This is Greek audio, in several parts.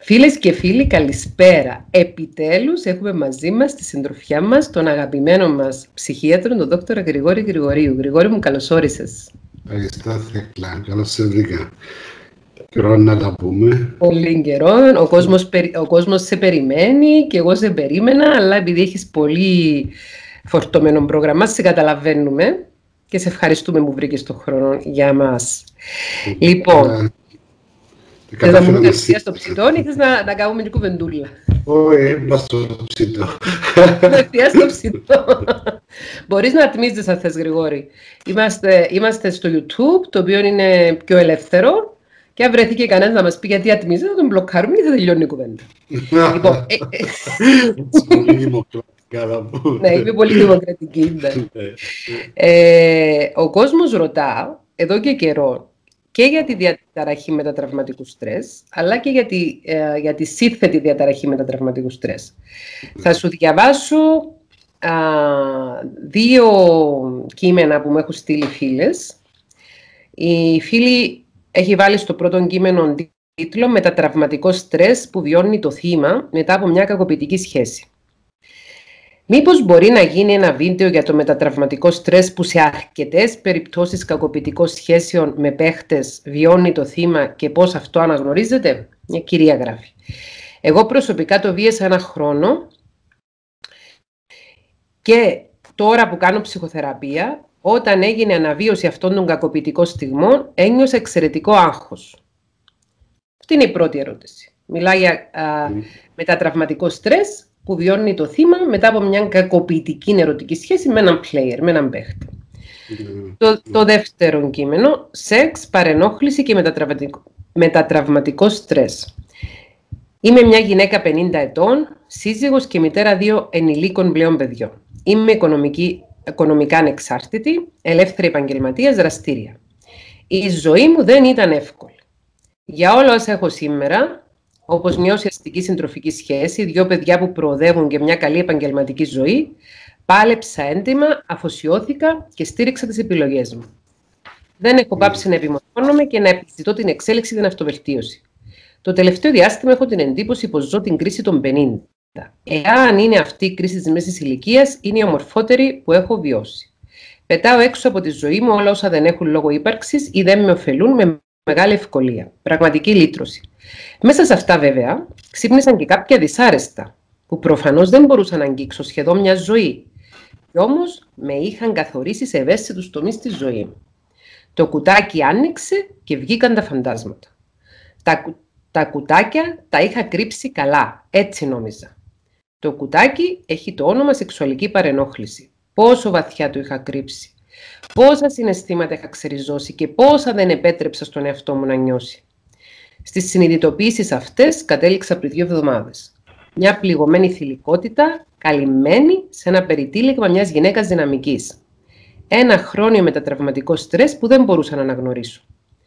Φίλες και φίλοι, καλησπέρα. Επιτέλους έχουμε μαζί μας στη συντροφιά μας τον αγαπημένο μας ψυχίατρο, τον Δόκτωρα Γρηγόρη Γρηγορίου. Γρηγόρη μου, καλώς όρισες. Ευχαριστώ, Θέκλα. Καλώς σε βρήκα. Καιρό να τα πούμε. Πολύ καιρό. Ο κόσμος σε περιμένει και εγώ σε περίμενα, αλλά επειδή έχεις πολύ φορτωμένο πρόγραμμα, σε καταλαβαίνουμε και σε ευχαριστούμε που βρήκες τον χρόνο για μας. Λοιπόν, θες να μου κατευθείαν στο ψητό ή θες να κάνουμε την κουβεντούλα? Όχι, μας στο ψητό. Κατευθείαν στο ψητό. Μπορείς να ατμίζεις αν θες, Γρηγόρη. Είμαστε στο YouTube, το οποίο είναι πιο ελεύθερο, και αν βρεθεί κανένας να μας πει γιατί ατμίζει, θα τον μπλοκάρουμε και θα τελειώνει η κουβέντα. Λοιπόν, πολύ δημοκρατικά θα πω. Ναι, είμαι πολύ δημοκρατική. Ο κόσμος ρωτά εδώ και καιρό και για τη διαταραχή μετατραυματικού στρες, αλλά και για τη σύνθετη διαταραχή μετατραυματικού στρες. Θα σου διαβάσω δύο κείμενα που μου έχουν στείλει φίλες. Η φίλη έχει βάλει στο πρώτο κείμενο τίτλο «Μετατραυματικό στρες που βιώνει το θύμα μετά από μια κακοποιητική σχέση». Μήπως μπορεί να γίνει ένα βίντεο για το μετατραυματικό στρες που σε αρκετές περιπτώσεις κακοποιητικών σχέσεων με παίχτες βιώνει το θύμα και πώς αυτό αναγνωρίζεται? Μια κυρία γράφει. Εγώ προσωπικά το βίασα ένα χρόνο και τώρα που κάνω ψυχοθεραπεία, όταν έγινε αναβίωση αυτών των κακοποιητικών στιγμών, ένιωσα εξαιρετικό άγχος. Αυτή είναι η πρώτη ερώτηση. Μιλάει για μετατραυματικό στρες που βιώνει το θύμα μετά από μια κακοποιητική ερωτική σχέση με έναν player, με έναν παίχτη. Το δεύτερο κείμενο, σεξ, παρενόχληση και μετατραυματικό στρες. Είμαι μια γυναίκα 50 ετών, σύζυγος και μητέρα 2 ενηλίκων πλέον παιδιών. Είμαι οικονομικά ανεξάρτητη, ελεύθερη επαγγελματίας, δραστήρια. Η ζωή μου δεν ήταν εύκολη. Για όλα όσα έχω σήμερα, όπως μια ουσιαστική συντροφική σχέση, 2 παιδιά που προοδεύουν και μια καλή επαγγελματική ζωή, πάλεψα έντιμα, αφοσιώθηκα και στήριξα τις επιλογές μου. Δεν έχω πάψει να επιμορφώνομαι και να επιζητώ την εξέλιξη και την αυτοβελτίωση. Το τελευταίο διάστημα έχω την εντύπωση πως ζω την κρίση των 50. Εάν είναι αυτή η κρίση της μέσης ηλικίας, είναι η ομορφότερη που έχω βιώσει. Πετάω έξω από τη ζωή μου όλα όσα δεν έχουν λόγο ύπαρξης ή δεν με ωφελούν με μεγάλη ευκολία. Πραγματική λύτρωση. Μέσα σε αυτά, βέβαια, ξύπνησαν και κάποια δυσάρεστα, που προφανώς δεν μπορούσα να αγγίξω σχεδόν μια ζωή. Κι όμως με είχαν καθορίσει σε ευαίσθητους τομείς της ζωής μου. Το κουτάκι άνοιξε και βγήκαν τα φαντάσματα. Τα κουτάκια τα είχα κρύψει καλά, έτσι νόμιζα. Το κουτάκι έχει το όνομα σεξουαλική παρενόχληση. Πόσο βαθιά το είχα κρύψει. Πόσα συναισθήματα είχα ξεριζώσει και πόσα δεν επέτρεψα στον εαυτό μου να νιώσει. Στις συνειδητοποιήσεις αυτές κατέληξα πριν 2 εβδομάδες. Μια πληγωμένη θηλυκότητα, καλυμμένη σε ένα περιτύλιγμα μιας γυναίκας δυναμικής. Ένα χρόνιο μετατραυματικό στρες που δεν μπορούσα να αναγνωρίσω.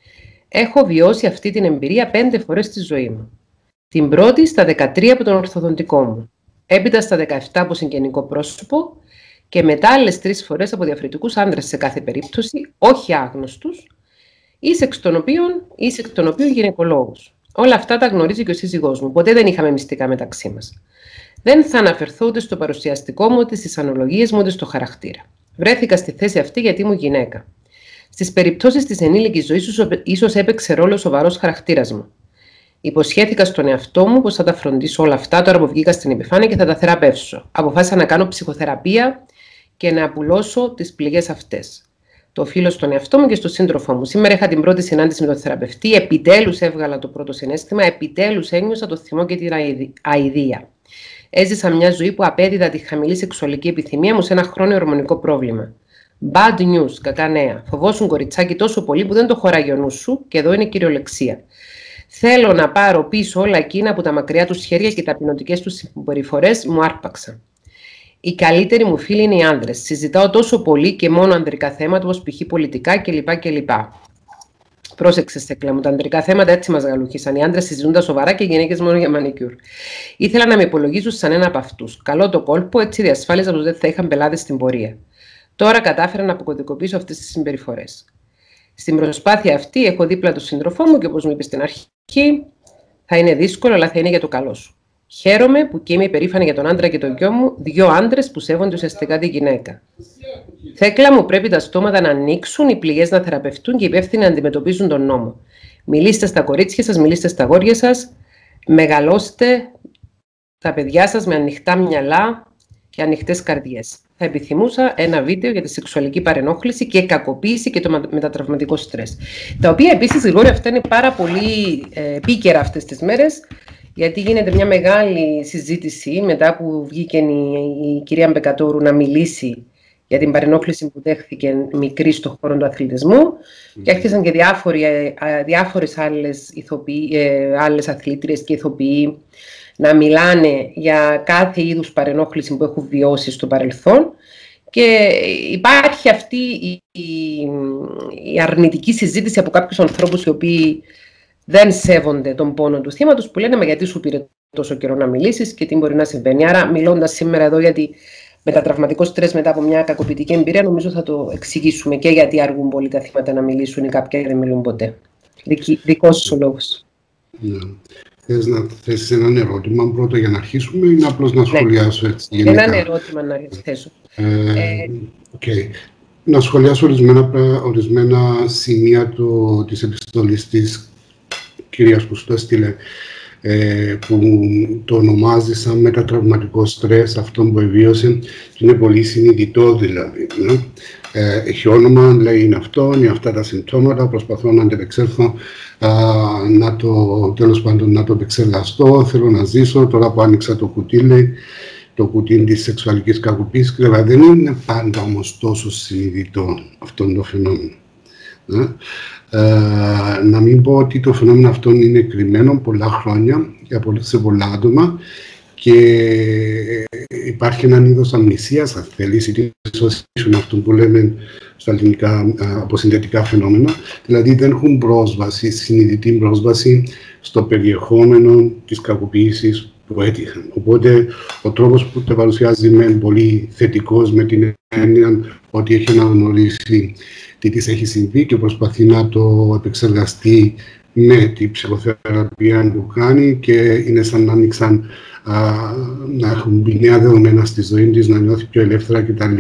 Έχω βιώσει αυτή την εμπειρία 5 φορές στη ζωή μου. Την πρώτη στα 13 από τον ορθοδοντικό μου. Έπειτα στα 17 από συγγενικό πρόσωπο και μετά άλλες 3 φορές από διαφορετικούς άντρες σε κάθε περίπτωση, όχι άγνωστους, ή εκ των οποίων γυναικολόγους. Όλα αυτά τα γνωρίζει και ο σύζυγός μου. Ποτέ δεν είχαμε μυστικά μεταξύ μας. Δεν θα αναφερθώ ούτε στο παρουσιαστικό μου, ούτε στις αναλογίες μου, ούτε στο χαρακτήρα. Βρέθηκα στη θέση αυτή γιατί ήμουν γυναίκα. Στις περιπτώσεις της ενήλικης ζωής, ίσως έπαιξε ρόλο ο σοβαρός χαρακτήρας μου. Υποσχέθηκα στον εαυτό μου πως θα τα φροντίσω όλα αυτά τώρα που βγήκα στην επιφάνεια και θα τα θεραπεύσω. Αποφάσισα να κάνω ψυχοθεραπεία και να απουλώσω τις πληγές αυτές. Το οφείλω στον εαυτό μου και στον σύντροφό μου. Σήμερα είχα την πρώτη συνάντηση με τον θεραπευτή. Επιτέλους έβγαλα το πρώτο συναίσθημα. Επιτέλους ένιωσα το θυμό και την αηδία. Έζησα μια ζωή που απέδιδα τη χαμηλή σεξουαλική επιθυμία μου σε ένα χρόνιο ορμονικό πρόβλημα. Bad news, κακά νέα. Φοβόσουν κοριτσάκι τόσο πολύ που δεν το χωράει ο νους σου, και εδώ είναι κυριολεξία. Θέλω να πάρω πίσω όλα εκείνα που τα μακριά τους χέρια και τα ταπεινωτικές τους συμπεριφορές μου άρπαξαν. Οι καλύτεροι μου φίλοι είναι οι άντρες. Συζητάω τόσο πολύ και μόνο ανδρικά θέματα, όπως π.χ. πολιτικά κλπ. Πρόσεξε, Στέκλα μου, τα ανδρικά θέματα έτσι μας γαλουχίσαν. Οι άντρες συζητούν τα σοβαρά και οι γυναίκες μόνο για μανικιούρ. Ήθελα να με υπολογίσουν σαν ένα από αυτούς. Καλό το κόλπο, έτσι διασφάλιζα πως δεν θα είχαν πελάτες στην πορεία. Τώρα κατάφερα να αποκωδικοποιήσω αυτές τις συμπεριφορές. Στην προσπάθεια αυτή έχω δίπλα τον σύντροφό μου και όπως μου είπε στην αρχή, Θα είναι δύσκολο, αλλά θα είναι για το καλό σου. Χαίρομαι που και είμαι υπερήφανη για τον άντρα και τον γιο μου, 2 άντρες που σέβονται ουσιαστικά τη γυναίκα. Θέκλα μου, πρέπει τα στόματα να ανοίξουν, οι πληγές να θεραπευτούν και οι υπεύθυνοι να αντιμετωπίζουν τον νόμο. Μιλήστε στα κορίτσια σας, μιλήστε στα αγόρια σας, μεγαλώστε τα παιδιά σας με ανοιχτά μυαλά και ανοιχτές καρδιές. Θα επιθυμούσα ένα βίντεο για τη σεξουαλική παρενόχληση και κακοποίηση και το μετατραυματικό στρες. Τα οποία επίσης, Γρηγόρη, αυτά είναι πάρα πολύ επίκαιρα αυτές τις μέρες, γιατί γίνεται μια μεγάλη συζήτηση μετά που βγήκε η κυρία Μπεκατόρου να μιλήσει για την παρενόχληση που δέχθηκε μικρή στον χώρο του αθλητισμού και άρχισαν και διάφορες άλλες αθλήτριες και ηθοποιοί να μιλάνε για κάθε είδους παρενόχληση που έχουν βιώσει στο παρελθόν και υπάρχει αυτή η αρνητική συζήτηση από κάποιους ανθρώπους οι οποίοι δεν σέβονται τον πόνο του θύματος, που λένε «Μα γιατί σου πήρε τόσο καιρό να μιλήσεις και τι μπορεί να συμβαίνει». Άρα, μιλώντας σήμερα εδώ για τη μετατραυματικό στρες μετά από μια κακοποιητική εμπειρία, νομίζω θα το εξηγήσουμε και γιατί αργούν πολύ τα θύματα να μιλήσουν ή κάποιοι δεν μιλούν ποτέ. Δικός σου ο λόγος. Θες να θέσεις έναν ερώτημα πρώτο για να αρχίσουμε ή απλώς να σχολιάσω έτσι γενικά? Έναν ερώτημα να θέσω. Okay. Να σχολιάσω ορισμένα σημεία της επιστολής της κυρίας που στο έστειλε, που το ονομάζει σαν μετατραυματικό στρες, αυτό που εβίωσε, και είναι πολύ συνειδητό δηλαδή. Έχει όνομα, λέει είναι αυτό, είναι αυτά τα συμπτώματα, προσπαθώ να αντεπεξέλθω, τέλος πάντων να το επεξεργαστώ, θέλω να ζήσω, τώρα που άνοιξα το κουτί, λέει, το κουτί της σεξουαλικής κακοποίησης, δηλαδή δεν είναι πάντα όμως τόσο συνειδητό αυτό το φαινόμενο. Να μην πω ότι το φαινόμενο αυτό είναι κρυμμένο πολλά χρόνια σε πολλά άτομα και υπάρχει έναν είδος αμνησίας, αν θέλεις, ή dissociation, αυτό που λέμε στα ελληνικά αποσυνδετικά φαινόμενα, δηλαδή δεν έχουν πρόσβαση, συνειδητή πρόσβαση στο περιεχόμενο της κακοποίησης που έτυχαν. Οπότε ο τρόπος που το παρουσιάζει είναι πολύ θετικός, με την έννοια ότι έχει αναγνωρίσει τι της έχει συμβεί και προσπαθεί να το επεξεργαστεί με την ψυχοθεραπεία που κάνει και είναι σαν να άνοιξαν να έχουν μπει νέα δεδομένα στη ζωή της, να νιώθει πιο ελεύθερα κτλ.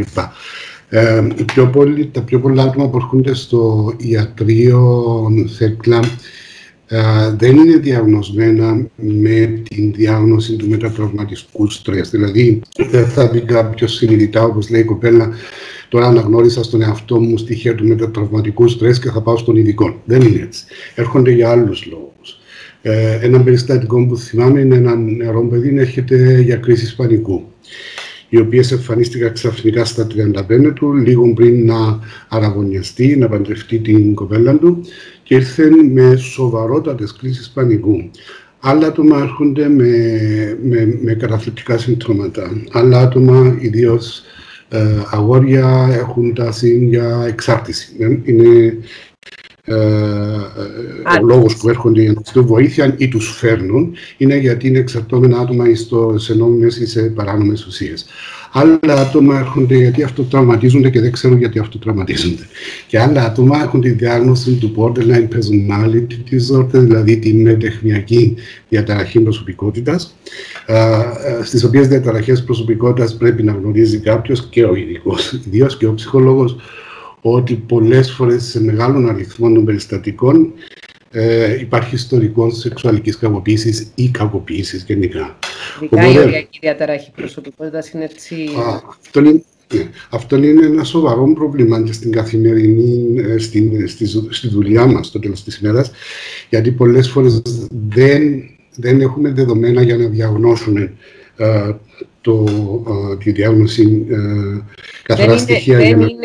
Τα πιο πολλά άτομα που έρχονται στο ιατρείο, Θέκλα, δεν είναι διαγνωσμένα με την διάγνωση του μετατραυματικού στρες. Δηλαδή, δεν θα μπει κάποιος συνειδητά, όπως λέει η κοπέλα, τώρα αναγνώρισα στον εαυτό μου στοιχεία του μετατραυματικού στρες και θα πάω στον ειδικό. Δεν είναι έτσι. Έρχονται για άλλους λόγους. Ένα περιστατικό που θυμάμαι είναι ένα νεαρό παιδί να έρχεται για κρίσεις πανικού, οι οποίες εμφανίστηκαν ξαφνικά στα 35 του, λίγο πριν να αραγωνιαστεί, να παντρευτεί την κοπέλα του, και ήρθε με σοβαρότατες κρίσεις πανικού. Άλλα άτομα έρχονται με καταθλιπτικά συμπτώματα. Άλλα άτομα, ιδίως αγόρια, έχουν τάση για εξάρτηση. Είναι ο λόγος που έρχονται για να τους βοήθεια ή τους φέρνουν είναι γιατί είναι εξαρτώμενα άτομα σε νόμιμες ή σε παράνομες ουσίες. Άλλα άτομα έρχονται γιατί αυτοτραυματίζονται και δεν ξέρουν γιατί αυτοτραυματίζονται. Και άλλα άτομα έχουν τη διάγνωση του borderline personality disorder, δηλαδή την μετεχνιακή διαταραχή προσωπικότητας, στις οποίες διαταραχές προσωπικότητας πρέπει να γνωρίζει κάποιος, και ο ειδικός, ιδίως και ο ψυχολόγος, ότι πολλές φορές σε μεγάλων αριθμών των περιστατικών υπάρχει ιστορικό σεξουαλικής κακοποίησης ή κακοποίησης γενικά. Ειδικά η οριακή διαταραχή προσωπικότητας είναι έτσι. Αυτό είναι ένα σοβαρό πρόβλημα και στην καθημερινή, στη δουλειά μας στο τέλος της ημέρας, γιατί πολλές φορές δεν έχουμε δεδομένα για να διαγνώσουμε τη διάγνωση καθαρά στοιχεία. Δεν είναι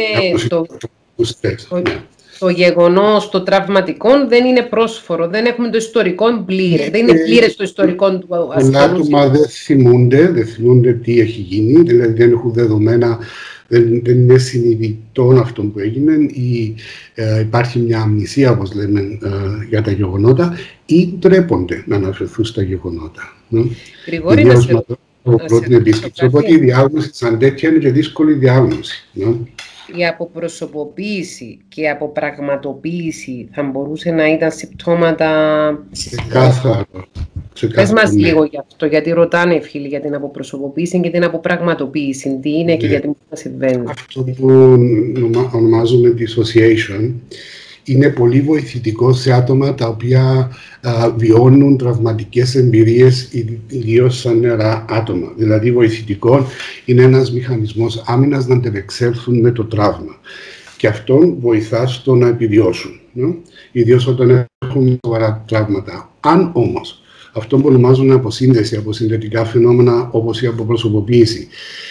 το γεγονός το τραυματικό δεν είναι πρόσφορο, δεν έχουμε το ιστορικό πλήρες, δεν είναι πλήρες το ιστορικό του ασθενούς. Πολλά άτομα δεν θυμούνται τι έχει γίνει, δηλαδή δεν έχουν δεδομένα, δεν είναι συνειδητό αυτό που έγινε, ή υπάρχει μια αμνησία, όπως λέμε, για τα γεγονότα, ή ντρέπονται να αναφερθούν στα γεγονότα. Γρηγόρη, να σε Οπότε η διάγνωση σαν τέτοια είναι και δύσκολη διάγνωση. Η αποπροσωποποίηση και η αποπραγματοποίηση θα μπορούσε να ήταν συμπτώματα. Πες μας λίγο γι' αυτό, γιατί ρωτάνε οι φίλοι για την αποπροσωποποίηση και την αποπραγματοποίηση. Τι είναι και γιατί μας συμβαίνει. Αυτό που ονομάζουμε dissociation είναι πολύ βοηθητικό σε άτομα τα οποία βιώνουν τραυματικές εμπειρίες, ιδίως σαν νεαρά άτομα. Δηλαδή, βοηθητικό είναι ένας μηχανισμός άμυνας να αντεπεξέλθουν με το τραύμα. Και αυτόν βοηθά στο να επιβιώσουν, ιδίως όταν έχουν σοβαρά τραύματα. Αν όμως αυτό που ονομάζουν αποσύνδεση, αποσυνδετικά φαινόμενα όπως η αποπροσωποποίηση,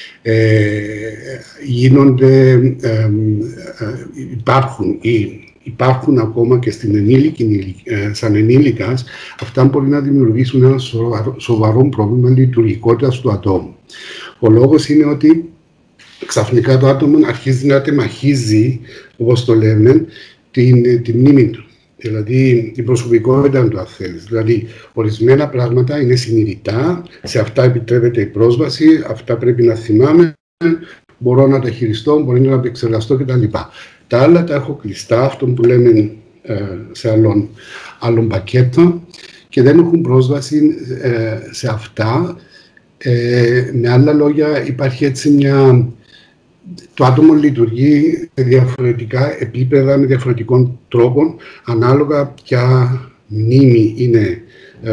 υπάρχουν ακόμα και σαν ενήλικας, αυτά μπορεί να δημιουργήσουν ένα σοβαρό πρόβλημα λειτουργικότητας του ατόμου. Ο λόγος είναι ότι ξαφνικά το άτομο αρχίζει να τεμαχίζει, όπως το λένε, τη μνήμη του. Δηλαδή, την προσωπικότητα του, αν θέλεις. Δηλαδή, ορισμένα πράγματα είναι συνειδητά, σε αυτά επιτρέπεται η πρόσβαση, αυτά πρέπει να θυμάμαι, μπορώ να τα χειριστώ, μπορεί να τα επεξεργαστώ κτλ. Τα άλλα τα έχω κλειστά, αυτό που λέμε σε άλλον πακέτο, και δεν έχουν πρόσβαση σε αυτά. Με άλλα λόγια, υπάρχει έτσι το άτομο λειτουργεί σε διαφορετικά επίπεδα, με διαφορετικών τρόπων, ανάλογα ποια μνήμη είναι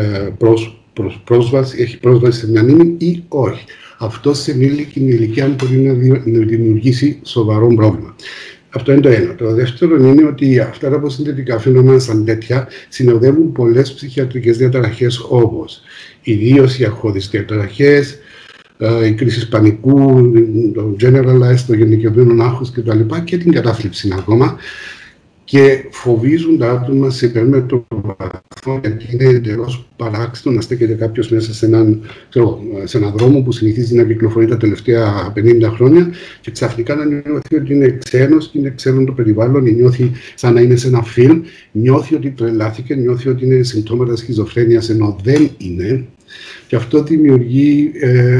έχει πρόσβαση σε μια μνήμη ή όχι. Αυτό σε ενήλικη ηλικία μπορεί να δημιουργήσει σοβαρό πρόβλημα. Αυτό είναι το ένα. Το δεύτερο είναι ότι αυτά τα αποσυνδετικά φαινόμενα σαν τέτοια συνοδεύουν πολλές ψυχιατρικές διαταραχές, όπως ιδίως οι αγχώδεις διαταραχές, οι κρίσεις πανικού, το generalized, το γενικευμένο άγχος κτλ. Και την κατάθλιψη ακόμα. Και φοβίζουν τα άτομα σε υπέρμετρο βαθμό, γιατί είναι εντελώς παράξενο να στέκεται κάποιος μέσα σε έναν δρόμο που συνηθίζει να κυκλοφορεί τα τελευταία 50 χρόνια και ξαφνικά να νιώθει ότι είναι ξένος και είναι ξένο το περιβάλλον, νιώθει σαν να είναι σε ένα φιλμ, νιώθει ότι τρελάθηκε, νιώθει ότι είναι συμπτώματα σχιζοφρένειας ενώ δεν είναι. Και αυτό δημιουργεί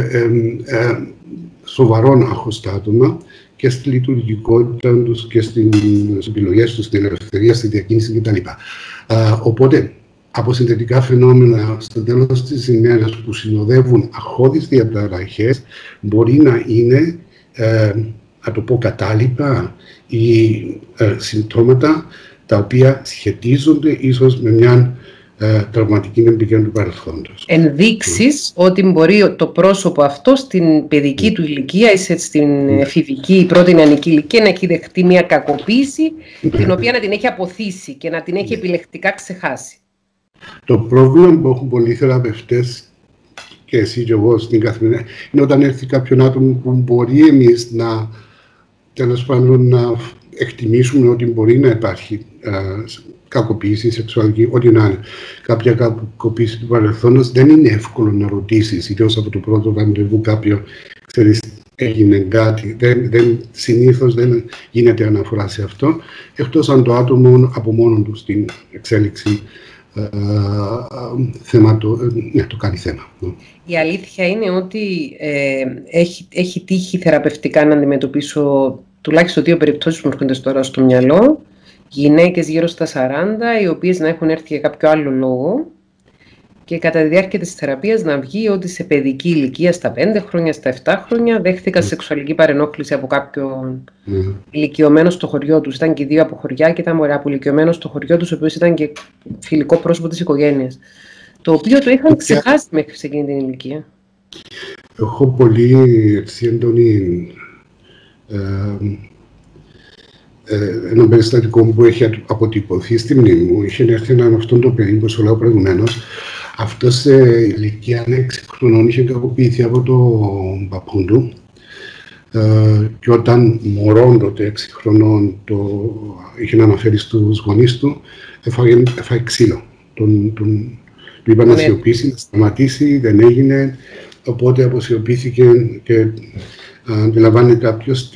σοβαρό άγχος στα άτομα και στη λειτουργικότητα τους και στις επιλογές τους, στην ελευθερία, στη διακίνηση κτλ. Οπότε, αποσυνδετικά φαινόμενα στο τέλος της ημέρας που συνοδεύουν αγχώδεις διαταραχές μπορεί να είναι, να το πω, κατάλοιπα ή συμπτώματα τα οποία σχετίζονται ίσως με μια τραυματική εμπειρία του παρελθόντος. Ενδείξεις ότι μπορεί το πρόσωπο αυτό στην παιδική του ηλικία ή στην εφηβική πρώτη νεανική ηλικία να έχει δεχτεί μια κακοποίηση την οποία να την έχει αποθήσει και να την έχει επιλεκτικά ξεχάσει. Το πρόβλημα που έχουν πολλοί θεραπευτές και εσύ και εγώ στην καθημερινή είναι όταν έρθει κάποιον άτομο που μπορεί εμείς να, τέλος πάντων, να εκτιμήσουμε ότι μπορεί να υπάρχει κακοποίηση, σεξουαλική, ό,τι να είναι. Κάποια κακοποίηση του παρελθόντος δεν είναι εύκολο να ρωτήσεις, ιδίως από το πρώτο ραντεβού κάποιο, ξέρεις, έγινε κάτι. Συνήθως δεν γίνεται αναφορά σε αυτό, εκτός αν το άτομο από μόνο του στην εξέλιξη το κάνει θέμα. Η αλήθεια είναι ότι έχει τύχει θεραπευτικά να αντιμετωπίσω τουλάχιστον 2 περιπτώσεις που μου έρχονται τώρα στο μυαλό. Γυναίκες γύρω στα 40, οι οποίες να έχουν έρθει για κάποιο άλλο λόγο και κατά τη διάρκεια της θεραπείας να βγει ότι σε παιδική ηλικία, στα 5 χρόνια, στα 7 χρόνια, δέχτηκαν σεξουαλική παρενόχληση από κάποιον ηλικιωμένο στο χωριό τους. Ήταν και 2 από χωριά και ήταν από ηλικιωμένο στο χωριό τους, ο οποίος ήταν και φιλικό πρόσωπο της οικογένειας. Το οποίο το είχαν ξεχάσει μέχρι σε εκείνη την ηλικία. Έχω πολύ έντονη ένα περιστατικό που έχει αποτυπωθεί στη μνήμη μου. Είχε έρθει έναν αυτόν το παιδί που σου λέω προηγουμένως. Αυτό σε ηλικία 6 χρονών είχε κακοποιηθεί από τον παππού του και όταν μωρών τότε 6 χρονών το είχε να αναφέρει στους γονείς του, έφαγε ξύλο. Του είπα να σιωπήσει, να σταματήσει, δεν έγινε, οπότε αποσιωπήθηκε και αντιλαμβάνει κάποιος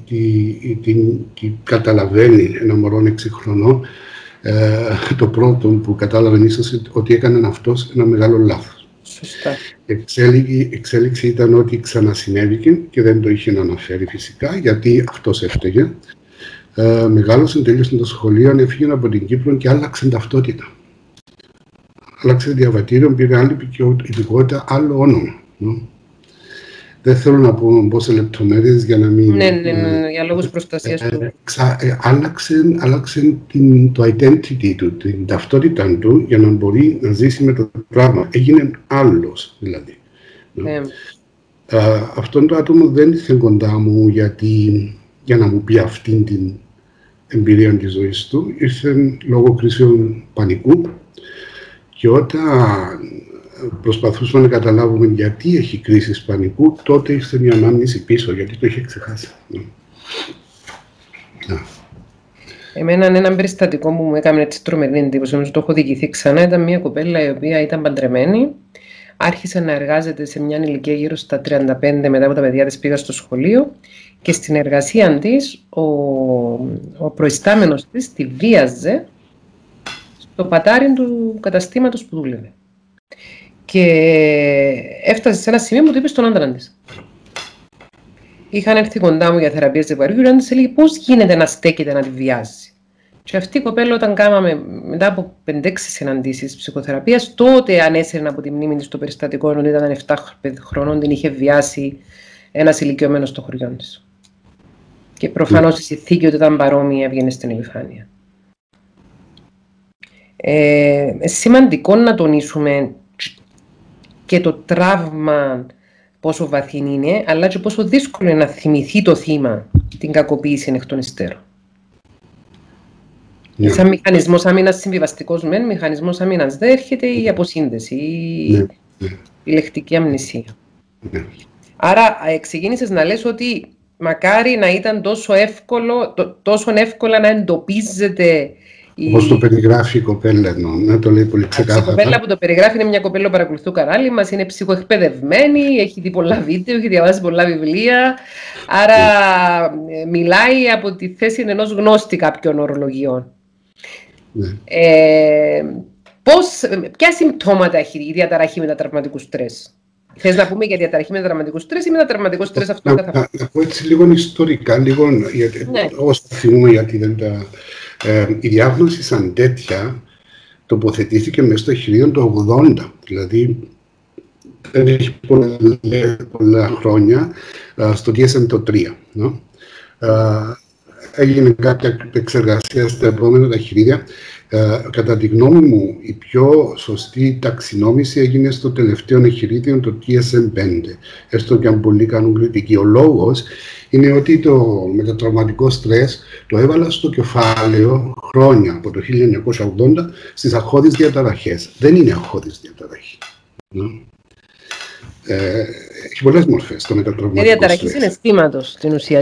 τι καταλαβαίνει ένα μωρό 6 χρονών. Το πρώτο που κατάλαβε ίσως ότι έκανε αυτός ένα μεγάλο λάθος. Σωστά. Η εξέλιξη ήταν ότι ξανασυνέβηκε και δεν το είχε να αναφέρει φυσικά, γιατί αυτός έφταιγε. Μεγάλωσε, τελείωσε το σχολείο, έφυγε από την Κύπρο και άλλαξε ταυτότητα. άλλαξε διαβατήριο, πήρε άλλη ειδικότητα, άλλο όνομα. Δεν θέλω να πω σε λεπτομέρειες για να μην... Ναι, για λόγους προστασίας του. Άλλαξε το identity του, την ταυτότητα του, για να μπορεί να ζήσει με το πράγμα. Έγινε άλλος, δηλαδή. Αυτόν το άτομο δεν ήρθε κοντά μου για να μου πει αυτήν την εμπειρία της ζωής του. Ήρθε λόγω κρίσεων πανικού και όταν προσπαθούσαμε να καταλάβουμε γιατί έχει κρίσεις πανικού, τότε ήρθε μια ανάμνηση πίσω, γιατί το είχε ξεχάσει. Εμένα ένα περιστατικό που μου έκανε έτσι τρομερή εντύπωση, όμως το έχω διηγηθεί ξανά, ήταν μια κοπέλα η οποία ήταν παντρεμένη, άρχισε να εργάζεται σε μια ηλικία γύρω στα 35 μετά από τα παιδιά της πήγαν στο σχολείο και στην εργασία της ο προϊστάμενος της τη βίαζε στο πατάρι του καταστήματος που δούλευε. Και έφτασε σε ένα σημείο που του είπε στον άντρα της. Είχαν έρθει κοντά μου για θεραπεία ζευγαριού και ο άντρας έλεγε πώς γίνεται να στέκεται να τη βιάζει. Και αυτή η κοπέλα, όταν κάναμε μετά από 5-6 συναντήσεις ψυχοθεραπείας, τότε ανέσαιρε από τη μνήμη της το περιστατικό, ότι ήταν 7 χρονών, την είχε βιάσει ένας ηλικιωμένος στο χωριό της. Και προφανώς η συνθήκη ότι ήταν παρόμοια έβγαινε στην επιφάνεια. Σημαντικό να τονίσουμε και το τραύμα πόσο βαθύ είναι, αλλά και πόσο δύσκολο είναι να θυμηθεί το θύμα την κακοποίηση εκ των υστέρων. Σαν μηχανισμός άμυνας συμβιβαστικός μεν, μηχανισμός άμυνας δεν έρχεται η αποσύνδεση, η λεκτική αμνησία. Άρα ξεκίνησες να λες ότι μακάρι να ήταν τόσο εύκολα να εντοπίζεται. Όπως το περιγράφει η κοπέλα, να το λέει πολύ ξεκάθαρα. Η κοπέλα που το περιγράφει είναι μια κοπέλα που παρακολουθεί το κανάλι μας, είναι ψυχοεκπαιδευμένη, έχει δει πολλά βίντεο, έχει διαβάσει πολλά βιβλία. Άρα μιλάει από τη θέση ενός γνώστη κάποιων ορολογιών. Ποια συμπτώματα έχει η διαταραχή μετατραυματικού στρες? Θες να πούμε για διαταραχή μετατραυματικού στρες ή μετατραυματικό στρες αυτό καθ' αυτό? Να πω έτσι λίγο ιστορικά, όπως θυμούμε, γιατί δεν τα... η διάγνωση σαν τέτοια τοποθετήθηκε μέσα στο χειρίο του 80, δηλαδή δεν έχει πολλά χρόνια, στο DSM-3. Έγινε κάποια εξεργασία στα επόμενα ταχυδρομεία. Κατά τη γνώμη μου, η πιο σωστή ταξινόμηση έγινε στο τελευταίο εγχειρίδιο, το DSM-5. Έστω και αν πολλοί κάνουν κριτική. Ο λόγος είναι ότι το μετατραυματικό στρες το έβαλα στο κεφάλαιο χρόνια, από το 1980, στις αγχώδεις διαταραχές. Δεν είναι αγχώδης διαταραχή. Έχει πολλές μορφές το μετατραυματικό στρες. Η διαταραχή συναισθήματος, στην ουσία.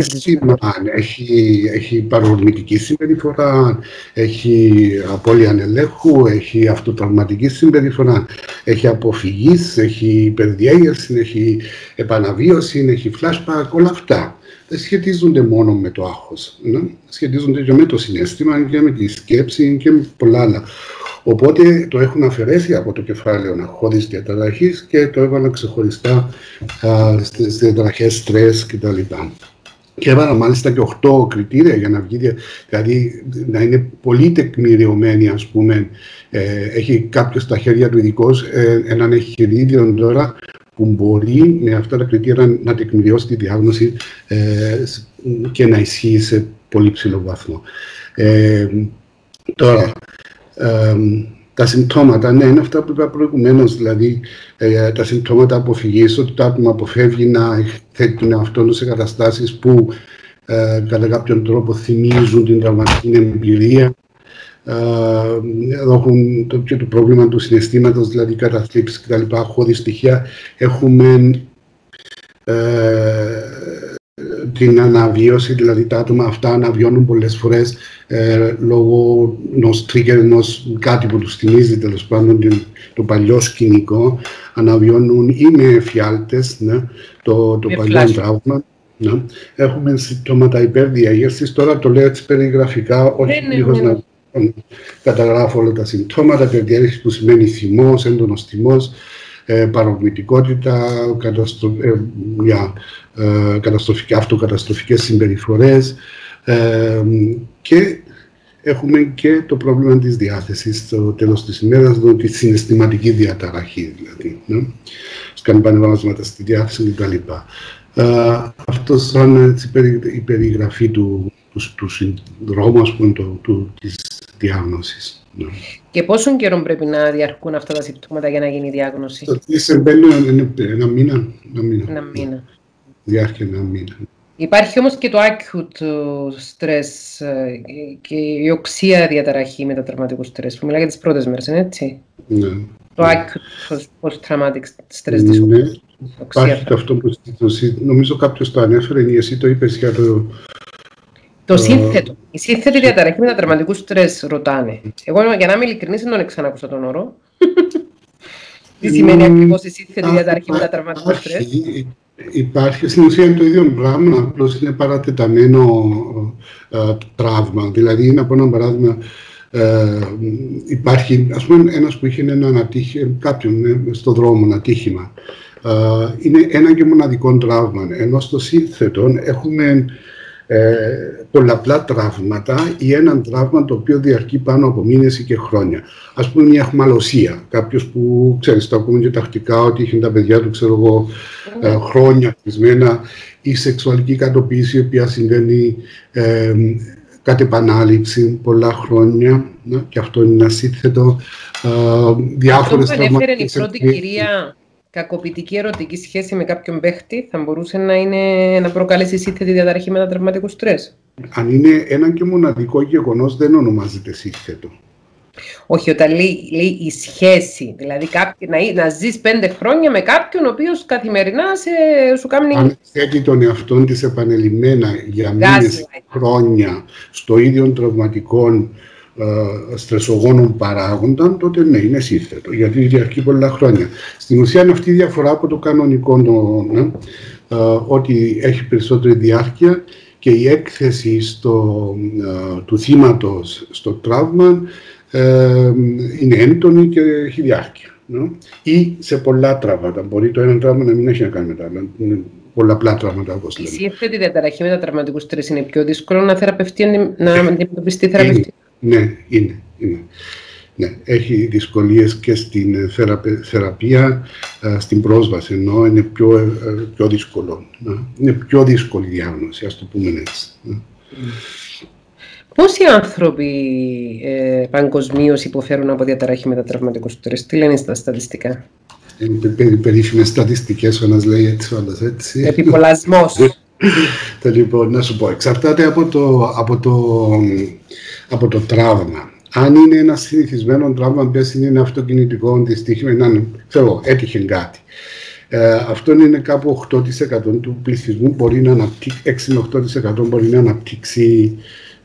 Έχει παρορμητική συμπεριφορά, έχει απώλεια ελέγχου, έχει αυτοτραυματική συμπεριφορά, έχει αποφυγής, έχει υπερδιέγερση, έχει επαναβίωση, έχει flashback, όλα αυτά. Δεν σχετίζονται μόνο με το άγχος, σχετίζονται και με το συναίσθημα και με τη σκέψη και με πολλά άλλα. Οπότε το έχουν αφαιρέσει από το κεφάλαιο αγχώδης διαταραχής και το έβαλα ξεχωριστά στις διαταραχές στρες κτλ. Και έβαλα μάλιστα και 8 κριτήρια για να βγει, δηλαδή να είναι πολύ τεκμηριωμένη, ας πούμε. Έχει κάποιος στα χέρια του ειδικός έναν εγχειρίδιο τώρα που μπορεί με αυτά τα κριτήρια να τεκμηριώσει τη διάγνωση και να ισχύει σε πολύ ψηλό βαθμό. Τώρα, τα συμπτώματα, ναι, είναι αυτά που είπα προηγουμένως, δηλαδή τα συμπτώματα αποφυγής, ότι το άτομο αποφεύγει να θέτει τον εαυτό του σε καταστάσεις που κατά κάποιον τρόπο θυμίζουν την τραυματική εμπειρία. Έχουν και το πρόβλημα του συναισθήματος, δηλαδή καταθλίψεις κτλ. Αγχώδη στοιχεία. Έχουμε την αναβίωση, δηλαδή τα άτομα αυτά αναβιώνουν πολλές φορές λόγω ενός trigger, ενός κάτι που τους θυμίζει τέλος πάντων το παλιό σκηνικό, αναβιώνουν ή με εφιάλτες, ναι, το παλιό τραύμα. Ναι. Έχουμε συμπτώματα υπερδιέγερσης, τώρα το λέω έτσι περιγραφικά, όχι λίγος να καταγράφω όλα τα συμπτώματα. Υπερδιέγερση που σημαίνει θυμός, έντονος θυμός, παρορμητικότητα, αυτοκαταστροφικές συμπεριφορές και έχουμε και το πρόβλημα της διάθεσης στο τέλος της ημέρας, τη συναισθηματική διαταραχή δηλαδή. Ναι? Σκάνει πανεβάσματα στη διάθεση κτλ. Αυτό σαν η περιγραφή του συνδρόμου, ας πούμε, της διάγνωσης. Ναι. Και πόσον καιρό πρέπει να διαρκούν αυτά τα συμπτώματα για να γίνει η διάγνωση? Συμβαίνει ένα μήνα. Διάρκεια ένα μήνα. Υπάρχει όμως και το acute stress και η οξία διαταραχή μετατραυματικού στρες, που μιλάει για τις πρώτες μέρες, είναι έτσι? Ναι. Το acute post-traumatic stress disorder. Ναι. Υπάρχει και αυτό που νομίζω κάποιος το ανέφερε, ή εσύ το είπες για το... Το σύνθετο. Η σύνθετη διαταραχή μετατραυματικού στρες ρωτάνε. Εγώ, για να είμαι ειλικρινής, δεν ξανακούσα τον όρο. Τι σημαίνει ακριβώς η σύνθετη διαταραχή μετατραυματικού στρες? Υπάρχει, στην ουσία είναι το ίδιο πράγμα, απλώς είναι παρατεταμένο τραύμα. Δηλαδή, να πω ένα παράδειγμα, υπάρχει, ας πούμε, ένας που είχε έναν ατύχημα, κάποιον στο δρόμο, ένα ατύχημα. Είναι ένα και μοναδικό τραύμα, ενώ στο σύνθετο έχουμε πολλαπλά τραύματα ή έναν τραύμα το οποίο διαρκεί πάνω από μήνες ή και χρόνια. Ας πούμε, μια αιχμαλωσία. Κάποιος που, ξέρεις, το ακούμε και τακτικά ότι είχε τα παιδιά του, ξέρω εγώ, χρόνια κλεισμένα, ή σεξουαλική κατοποίηση, η οποία συμβαίνει κατ' επανάληψη πολλά χρόνια. Και αυτό είναι ένα σύνθετο. Διάφορες τραυματικές. Αυτό που ανέφερε η πρώτη κυρία, κακοποιητική ερωτική σχέση με κάποιον παίχτη, θα μπορούσε να προκαλέσει σύνθετη διαταραχή μετατραυματικού στρες? Αν είναι ένα και μοναδικό γεγονός, δεν ονομάζεται σύνθετο. Όχι, όταν λέει η σχέση, δηλαδή να ζεις 5 χρόνια με κάποιον ο οποίος καθημερινά σου κάνει... Αν θέτει τον εαυτόν της επανελειμμένα για μήνες, χρόνια, στο ίδιο τραυματικό στρεσογόνων παράγοντα, τότε ναι, είναι σύνθετο, γιατί διαρκεί πολλά χρόνια. Στην ουσία είναι αυτή η διαφορά από το κανονικό, ότι έχει περισσότερη διάρκεια και η έκθεση του θύματος στο τραύμα είναι έντονη και έχει διάρκεια. Ή σε πολλά τραύματα. Μπορεί το ένα τραύμα να μην έχει να κάνει με τα άλλα. Πολλαπλά τραύματα, όπως λέμε. Η σύνθετη διαταραχή μετατραυματικού στρες είναι πιο δύσκολο να αντιμετωπιστεί θεραπευτικά? Ναι, είναι. Ναι, έχει δυσκολίες και στην θεραπεία, στην πρόσβαση, ενώ είναι πιο δύσκολο. Είναι πιο δύσκολη διάγνωση, ας το πούμε έτσι. Πόσοι άνθρωποι παγκοσμίως υποφέρουν από διαταραχή μετατραυματικού στρες? Τι λένε στα στατιστικά? Περίφημες στατιστικές, ο ένας λέει έτσι, ο άλλος έτσι. Επιπολασμός. Λοιπόν, να σου πω, εξαρτάται από το τραύμα. Αν είναι ένα συνηθισμένο τραύμα, πες είναι ένα αυτοκινητικό δυστύχημα, έτυχε κάτι. Αυτό είναι κάπου 8% του πληθυσμού, μπορεί να αναπτύξει, 6 με 8% μπορεί να αναπτύξει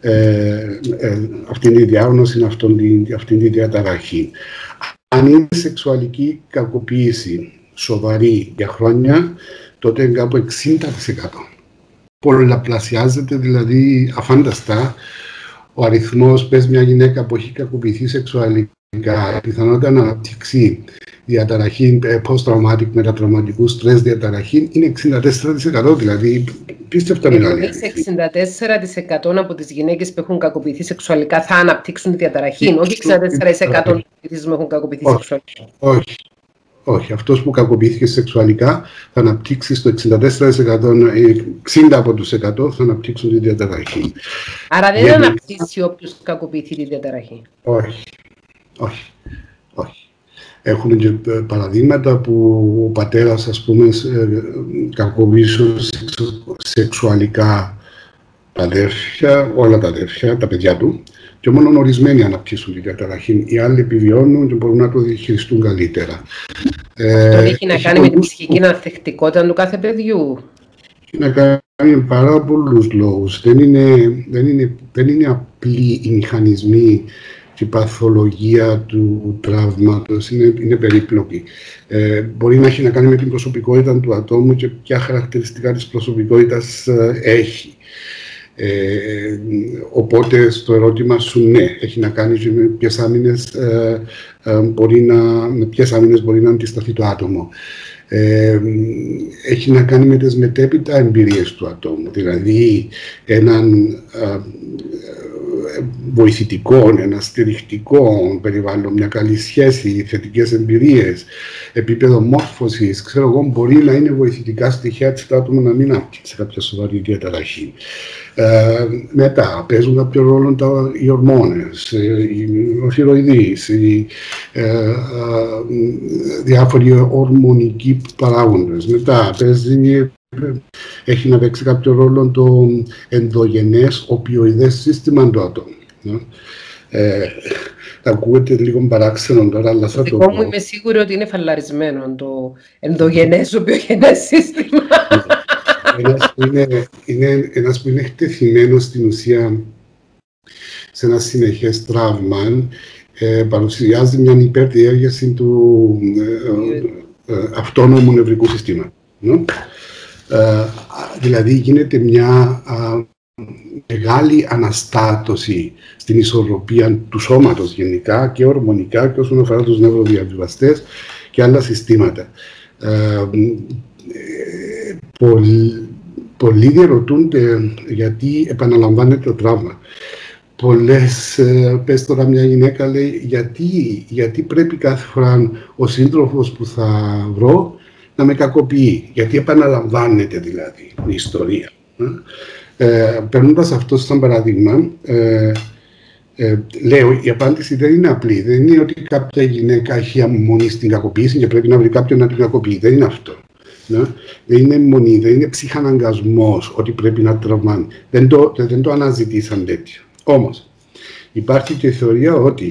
αυτή τη διάγνωση, αυτή τη διαταραχή. Αν είναι σεξουαλική κακοποίηση σοβαρή για χρόνια, τότε είναι κάπου 60%. Πολλαπλασιάζεται δηλαδή αφάνταστα ο αριθμός, πες μια γυναίκα που έχει κακοποιηθεί σεξουαλικά, η πιθανότητα να αναπτύξει διαταραχή post-traumatic μετατραυματικού στρες διαταραχή είναι 64%, δηλαδή πίστευτα μεγάλη. Έχεις 64% από τις γυναίκες που έχουν κακοποιηθεί σεξουαλικά θα αναπτύξουν τη διαταραχή, όχι 64% των πληθυσμού έχουν κακοποιηθεί σεξουαλικά. Όχι, αυτός που κακοποιήθηκε σεξουαλικά θα αναπτύξει στο 64%, 60 από τους 100 θα αναπτύξουν τη διαταραχή. Άρα δεν αναπτύσσει όποιος κακοποιηθεί τη διαταραχή? Όχι. Έχουν και παραδείγματα που ο πατέρας, ας πούμε, κακοποιήσει σεξουαλικά τα αδέρφια, όλα τα αδέρφια, τα παιδιά του, και μόνο ορισμένοι αναπτύσσουν τη διαταραχή. Οι άλλοι επιβιώνουν και μπορούν να το διαχειριστούν καλύτερα. Αυτό έχει να κάνει με την ψυχική ανθεκτικότητα του κάθε παιδιού? Έχει να κάνει με πάρα πολλούς λόγους. Δεν είναι απλοί οι μηχανισμοί και η παθολογία του τραύματος, είναι περίπλοκη. Μπορεί να έχει να κάνει με την προσωπικότητα του ατόμου και ποια χαρακτηριστικά της προσωπικότητας έχει. Οπότε στο ερώτημα σου, ναι, έχει να κάνει και με ποιες άμυνες μπορεί να αντισταθεί το άτομο. Έχει να κάνει με τις μετέπειτα εμπειρίες του ατόμου, δηλαδή έναν βοηθητικό, ένα στηριχτικό περιβάλλον, μια καλή σχέση, θετικές εμπειρίες, επίπεδο μόρφωσης, ξέρω εγώ, μπορεί να είναι βοηθητικά στοιχεία της άτομα να μην άφηξε κάποια σοβαρή διαταραχή. Μετά παίζουν κάποιο ρόλο οι ορμόνες, ο θηροειδής, οι διάφοροι ορμονικοί παράγοντες. Μετά έχει να παίξει κάποιο ρόλο το ενδογενές οπιοειδές σύστημα του ατόμου. Ακούγεται λίγο παράξενο τώρα, αλλά θα το πω. Μου είμαι σίγουρη ότι είναι φαλαρισμένο το ενδογενές οπιογενές σύστημα. Ένας που είναι εκτεθειμένος στην ουσία σε ένα συνεχές τραύμα, παρουσιάζει μια υπερδιέργεση του αυτόνομου νευρικού συστήματος. Δηλαδή γίνεται μια μεγάλη αναστάτωση στην ισορροπία του σώματος γενικά και ορμονικά και όσον αφορά τους νευροδιαβιβαστές και άλλα συστήματα. Πολλοί διαρωτούνται γιατί επαναλαμβάνεται το τραύμα. Πολλές, πες τώρα μια γυναίκα λέει, γιατί πρέπει κάθε φορά ο σύντροφος που θα βρω να με κακοποιεί, γιατί επαναλαμβάνεται δηλαδή η ιστορία. Παίρνοντας αυτό σαν παράδειγμα, λέω, η απάντηση δεν είναι απλή. Δεν είναι ότι κάποια γυναίκα έχει αμμονή στην κακοποίηση και πρέπει να βρει κάποιον να την κακοποιεί. Δεν είναι αυτό. Δεν είναι αιμονή, δεν είναι ψυχαναγκασμός ότι πρέπει να τραυμάνει. Δεν το αναζητήσαν τέτοιο. Όμως, υπάρχει και η θεωρία ότι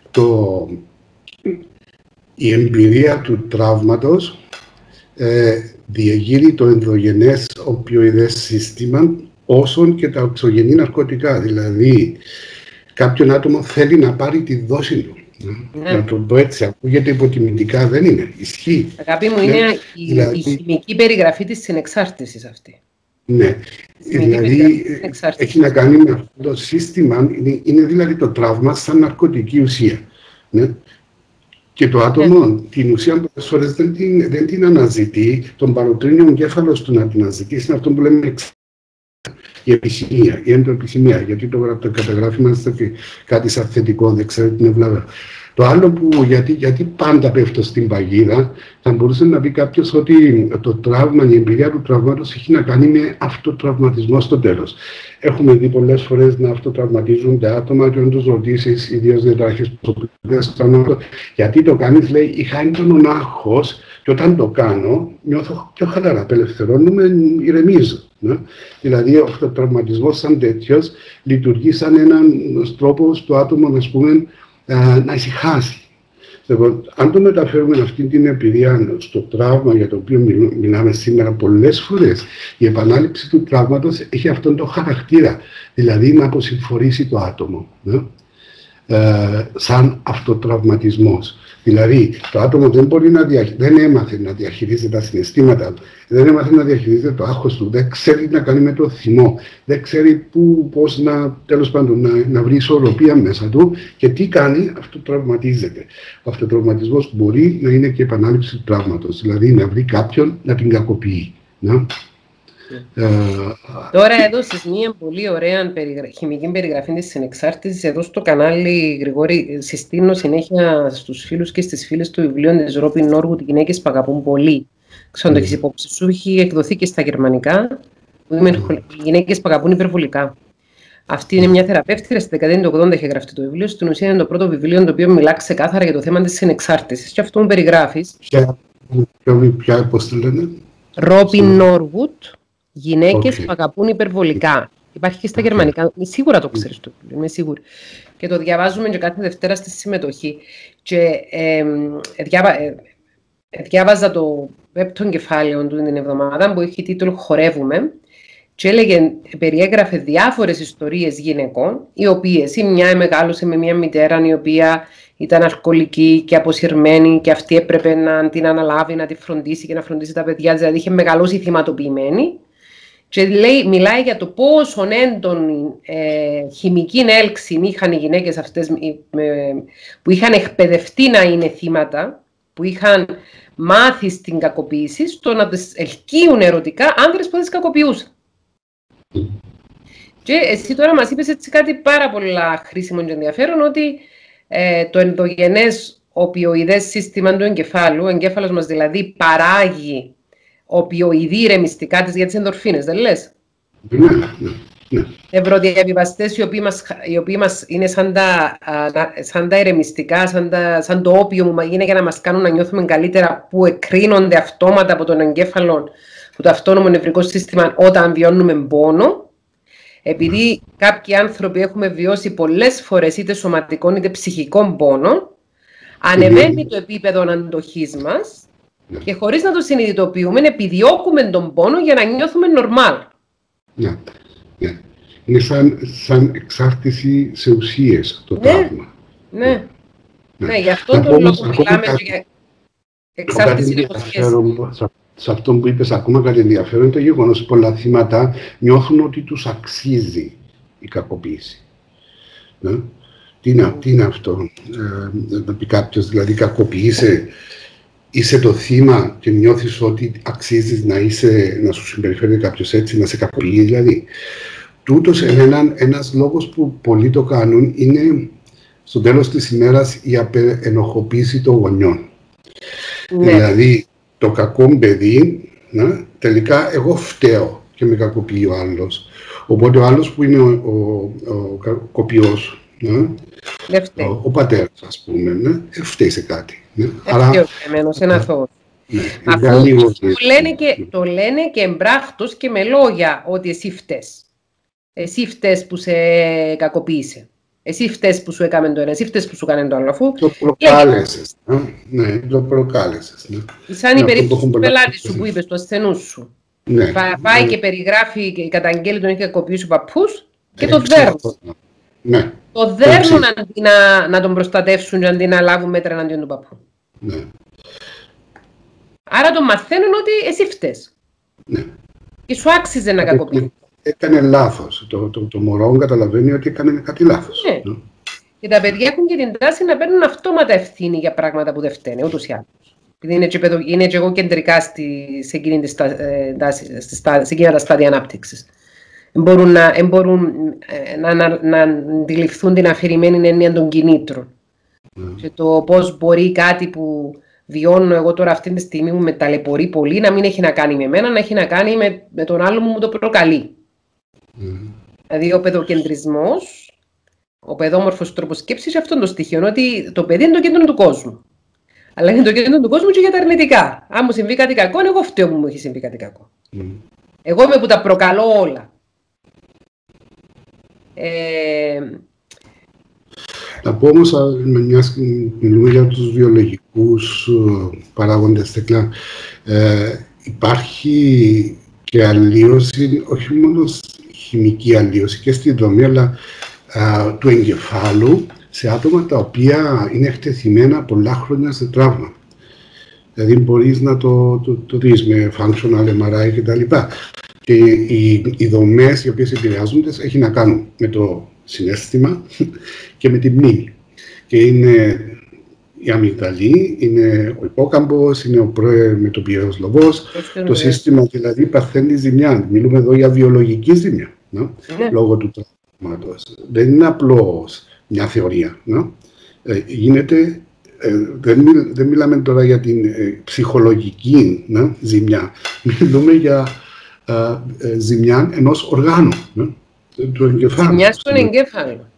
η εμπειρία του τραύματος διεγείρει το ενδογενές οπιοειδές σύστημα όσον και τα οξογενή ναρκωτικά. Δηλαδή, κάποιον άτομο θέλει να πάρει τη δόση του. Να το πω έτσι, ακούγεται υποτιμητικά, δεν είναι. Ισχύει. Αγάπη μου, είναι η χημική περιγραφή της συνεξάρτησης αυτή. Ναι, δηλαδή έχει να κάνει με αυτό το σύστημα, είναι δηλαδή το τραύμα σαν ναρκωτική ουσία. Ναι. Και το άτομο την ουσία πολλές φορές δεν την αναζητεί, τον παροτρύνει ο εγκέφαλος του να την αναζητήσει, είναι αυτό που λέμε η επισημία, η ενδοεπισημία, γιατί το καταγράφει μάλιστα και κάτι σαν θετικό, δεν ξέρω την ευλαβά. Το άλλο που γιατί πάντα πέφτω στην παγίδα, θα μπορούσε να πει κάποιος ότι το τραύμα, η εμπειρία του τραύματος έχει να κάνει με αυτοτραυματισμό στο τέλος. Έχουμε δει πολλές φορές να αυτοτραυματίζονται άτομα και όταν τους ρωτήσεις, ιδίως διαταραχές προσωπικές, γιατί το κάνεις, λέει, είχα έντονον άγχος και όταν το κάνω νιώθω πιο χαλαρά, απελευθερώνομαι, ηρεμίζω. Ναι? Δηλαδή ο αυτοτραυματισμός σαν τέτοιος λειτουργεί σαν έναν τρόπο στο άτομο, ας πούμε, να ησυχάσει. Λοιπόν, αν το μεταφέρουμε αυτή την εμπειρία στο τραύμα για το οποίο μιλάμε σήμερα πολλές φορές, η επανάληψη του τραύματος έχει αυτόν τον χαρακτήρα, δηλαδή να αποσυμφορήσει το άτομο, ναι? Σαν αυτοτραυματισμός. Δηλαδή, το άτομο δεν έμαθε να διαχειρίζεται τα συναισθήματα του, δεν έμαθε να διαχειρίζεται το άγχος του, δεν ξέρει να κάνει με το θυμό, δεν ξέρει πώς τέλος πάντων, να βρει ισορροπία μέσα του και τι κάνει, αυτοτραυματίζεται. Ο αυτοτραυματισμός μπορεί να είναι και επανάληψη του τραύματος, δηλαδή να βρει κάποιον να την κακοποιεί. Να? Τώρα έδωσες μια πολύ ωραία χημική περιγραφή της συνεξάρτησης. Εδώ στο κανάλι, Γρηγόρη, συστήνω συνέχεια στους φίλους και στις φίλες του βιβλίου της Ρόμπιν Νόρβουτ, «Γυναίκες που αγαπούν πολύ». Ξέρω το έχεις υπόψη σου, έχει εκδοθεί και στα γερμανικά, «Οι γυναίκες που αγαπούν υπερβολικά». Αυτή είναι μια θεραπεύτρια, στη δεκαετία του 80 είχε γραφτεί το βιβλίο. Στην ουσία είναι το πρώτο βιβλίο το οποίο μιλά ξεκάθαρα για το θέμα της συνεξάρτησης. Και αυτό μου περιγράφεις. Ποια, πώς το λένε? Ρόμπιν Νόρβουτ. Γυναίκες που αγαπούν υπερβολικά. Υπάρχει και στα γερμανικά. Σίγουρα το ξέρεις το βιβλίο, είμαι σίγουρη. Και το διαβάζουμε και κάθε Δευτέρα στη συμμετοχή. Και διάβαζα το πέμπτο κεφάλαιο του την εβδομάδα που έχει τίτλο «Χορεύουμε» και περιέγραφε διάφορες ιστορίες γυναικών, οι οποίες η μια μεγάλωσε με μια μητέρα η οποία ήταν αλκοολική και αποσυρμένη και αυτή έπρεπε να την αναλάβει, να τη φροντίσει και να φροντίσει τα παιδιά, δηλαδή είχε μεγαλώσει θυματοποιημένη. Και μιλάει για το πόσο έντονη χημική έλξη είχαν οι γυναίκες αυτές που είχαν εκπαιδευτεί να είναι θύματα, που είχαν μάθει στην κακοποίηση, στο να τις ελκύουν ερωτικά άνδρες που τις κακοποιούσαν. Και εσύ τώρα μας είπες έτσι κάτι πάρα πολλά χρήσιμο και ενδιαφέρον, ότι το ενδογενές οπιοειδές σύστημα του εγκεφάλου, ο εγκέφαλος μας δηλαδή παράγει οπιοειδή ηρεμιστικά της για τις ενδορφίνες, δεν λες? Ναι. Ευρωδιαβιβαστές οι οποίοι μας είναι σαν τα ηρεμιστικά, σαν το όπιο που είναι για να μας κάνουν να νιώθουμε καλύτερα, που εκρίνονται αυτόματα από τον εγκέφαλο, από το αυτόνομο νευρικό σύστημα όταν βιώνουμε πόνο. Επειδή κάποιοι άνθρωποι έχουμε βιώσει πολλές φορές είτε σωματικών είτε ψυχικών πόνων, ανεβαίνει το επίπεδο αντοχής μας και χωρίς να το συνειδητοποιούμε επιδιώκουμε τον πόνο για να νιώθουμε normal. Ναι. Είναι σαν εξάρτηση σε ουσίες το τραύμα. Ναι, γι' αυτό τον λόγο μιλάμε για εξάρτηση σε ουσίες. Σε αυτό που είπες, ακόμα κάτι ενδιαφέρον είναι το γεγονός ότι πολλά θύματα νιώθουν ότι τους αξίζει η κακοποίηση. Τι είναι αυτό, να πει κάποιος, δηλαδή είσαι το θύμα και νιώθεις ότι αξίζεις να σου συμπεριφέρει κάποιος έτσι, να σε κακοποιεί δηλαδή. Τούτος ένας λόγος που πολλοί το κάνουν είναι στο τέλος της ημέρας η απενοχοποίηση των γονιών. Ναι. Δηλαδή, το κακό παιδί, τελικά εγώ φταίω και με κακοποιεί ο άλλος. Οπότε ο άλλος που είναι ο κακοποιός, ο πατέρας ας πούμε, φταίει σε κάτι. Ευτυχισμένος, ένα αθώος. Αφού το λένε και εμπράκτος και με λόγια ότι εσύ φταίς. Εσύ φταίς που σε κακοποίησε. Εσύ φταίς που σου έκαμε το ένα, εσύ φταίς που σου έκανε το άλλο. Αφού το προκάλεσες. Ναι, το προκάλεσες. Σαν η περίπτωση του πελάτη σου που είπες, του ασθενού σου. Ναι, πάει και περιγράφει και καταγγέλει τον έχει κακοποιήσει ο παππούς και το δέρνουν. Ναι. Το δέρνουν αντί να τον προστατεύσουν και αντί να λάβουν μέτρα εναντίον του παππού. Ναι. Άρα τον μαθαίνουν ότι εσύ φταίς. Ναι. Και σου άξιζε να κακοποιήσει. Έκανε λάθος. Το μωρό καταλαβαίνει ότι έκανε κάτι λάθος. Ναι. Και τα παιδιά έχουν και την τάση να παίρνουν αυτόματα ευθύνη για πράγματα που δεν φταίνε, ούτως ή άλλως. Επειδή είναι και εγώ κεντρικά σε εκείνα τα στάδια ανάπτυξης. Μπορούν να αντιληφθούν την αφηρημένη έννοια των κινήτρων. Και το πώς μπορεί κάτι που βιώνω εγώ τώρα αυτή τη στιγμή που με ταλαιπωρεί πολύ να μην έχει να κάνει με μένα, να έχει να κάνει με τον άλλο μου το προκαλεί. Δηλαδή ο παιδοκεντρισμός, ο παιδόμορφος τρόπος σκέψης είναι αυτό το στοιχείο, ότι το παιδί είναι το κέντρο του κόσμου. Αλλά είναι το κέντρο του κόσμου και για τα αρνητικά. Αν μου συμβεί κάτι κακό, εγώ φταίω που μου έχει συμβεί κάτι κακό. Εγώ είμαι που τα προκαλώ όλα. Να πω όμως, μιας μιλούμε για τους βιολογικούς παράγοντες, Τέκλα, υπάρχει και αλλίωση, όχι μόνο χημική αλλίωση και στη δομή, αλλά του εγκεφάλου σε άτομα τα οποία είναι εκτεθειμένα πολλά χρόνια σε τραύμα. Δηλαδή μπορείς να το δεις με functional MRI κτλ. Και οι δομές οι οποίες επηρεάζονται έχει να κάνουν με το συναίσθημα και με τη μνήμη. Και είναι η αμυγδαλή, είναι ο υπόκαμπος, είναι ο προαιμετωπιαίος λοβός. Το σύστημα δηλαδή παθαίνει ζημιά. Μιλούμε εδώ για βιολογική ζημιά, λόγω του τραύματος. Δεν είναι απλώς μια θεωρία. Γίνεται, δεν μιλάμε τώρα για την ψυχολογική ζημιά. Μιλούμε για ζημιά ενός οργάνου του εγκεφάλου. Ζημιά στον εγκέφαλο.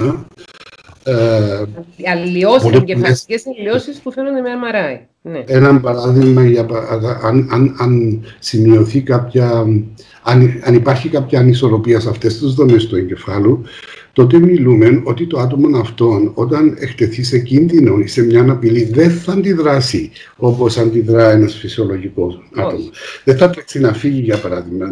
Αλλοιώσεις, εγκεφαλικές αλλοιώσεις που φαίνονται με MRI. Ναι. Ένα παράδειγμα, αν σημειωθεί αν υπάρχει κάποια ανισορροπία σε αυτές τις δομές του εγκεφάλου, τότε μιλούμε ότι το άτομο αυτόν, όταν εκτεθεί σε κίνδυνο ή σε μια απειλή, δεν θα αντιδράσει όπως αντιδρά ένας φυσιολογικός άτομο. Δεν θα τρέξει να φύγει, για παράδειγμα.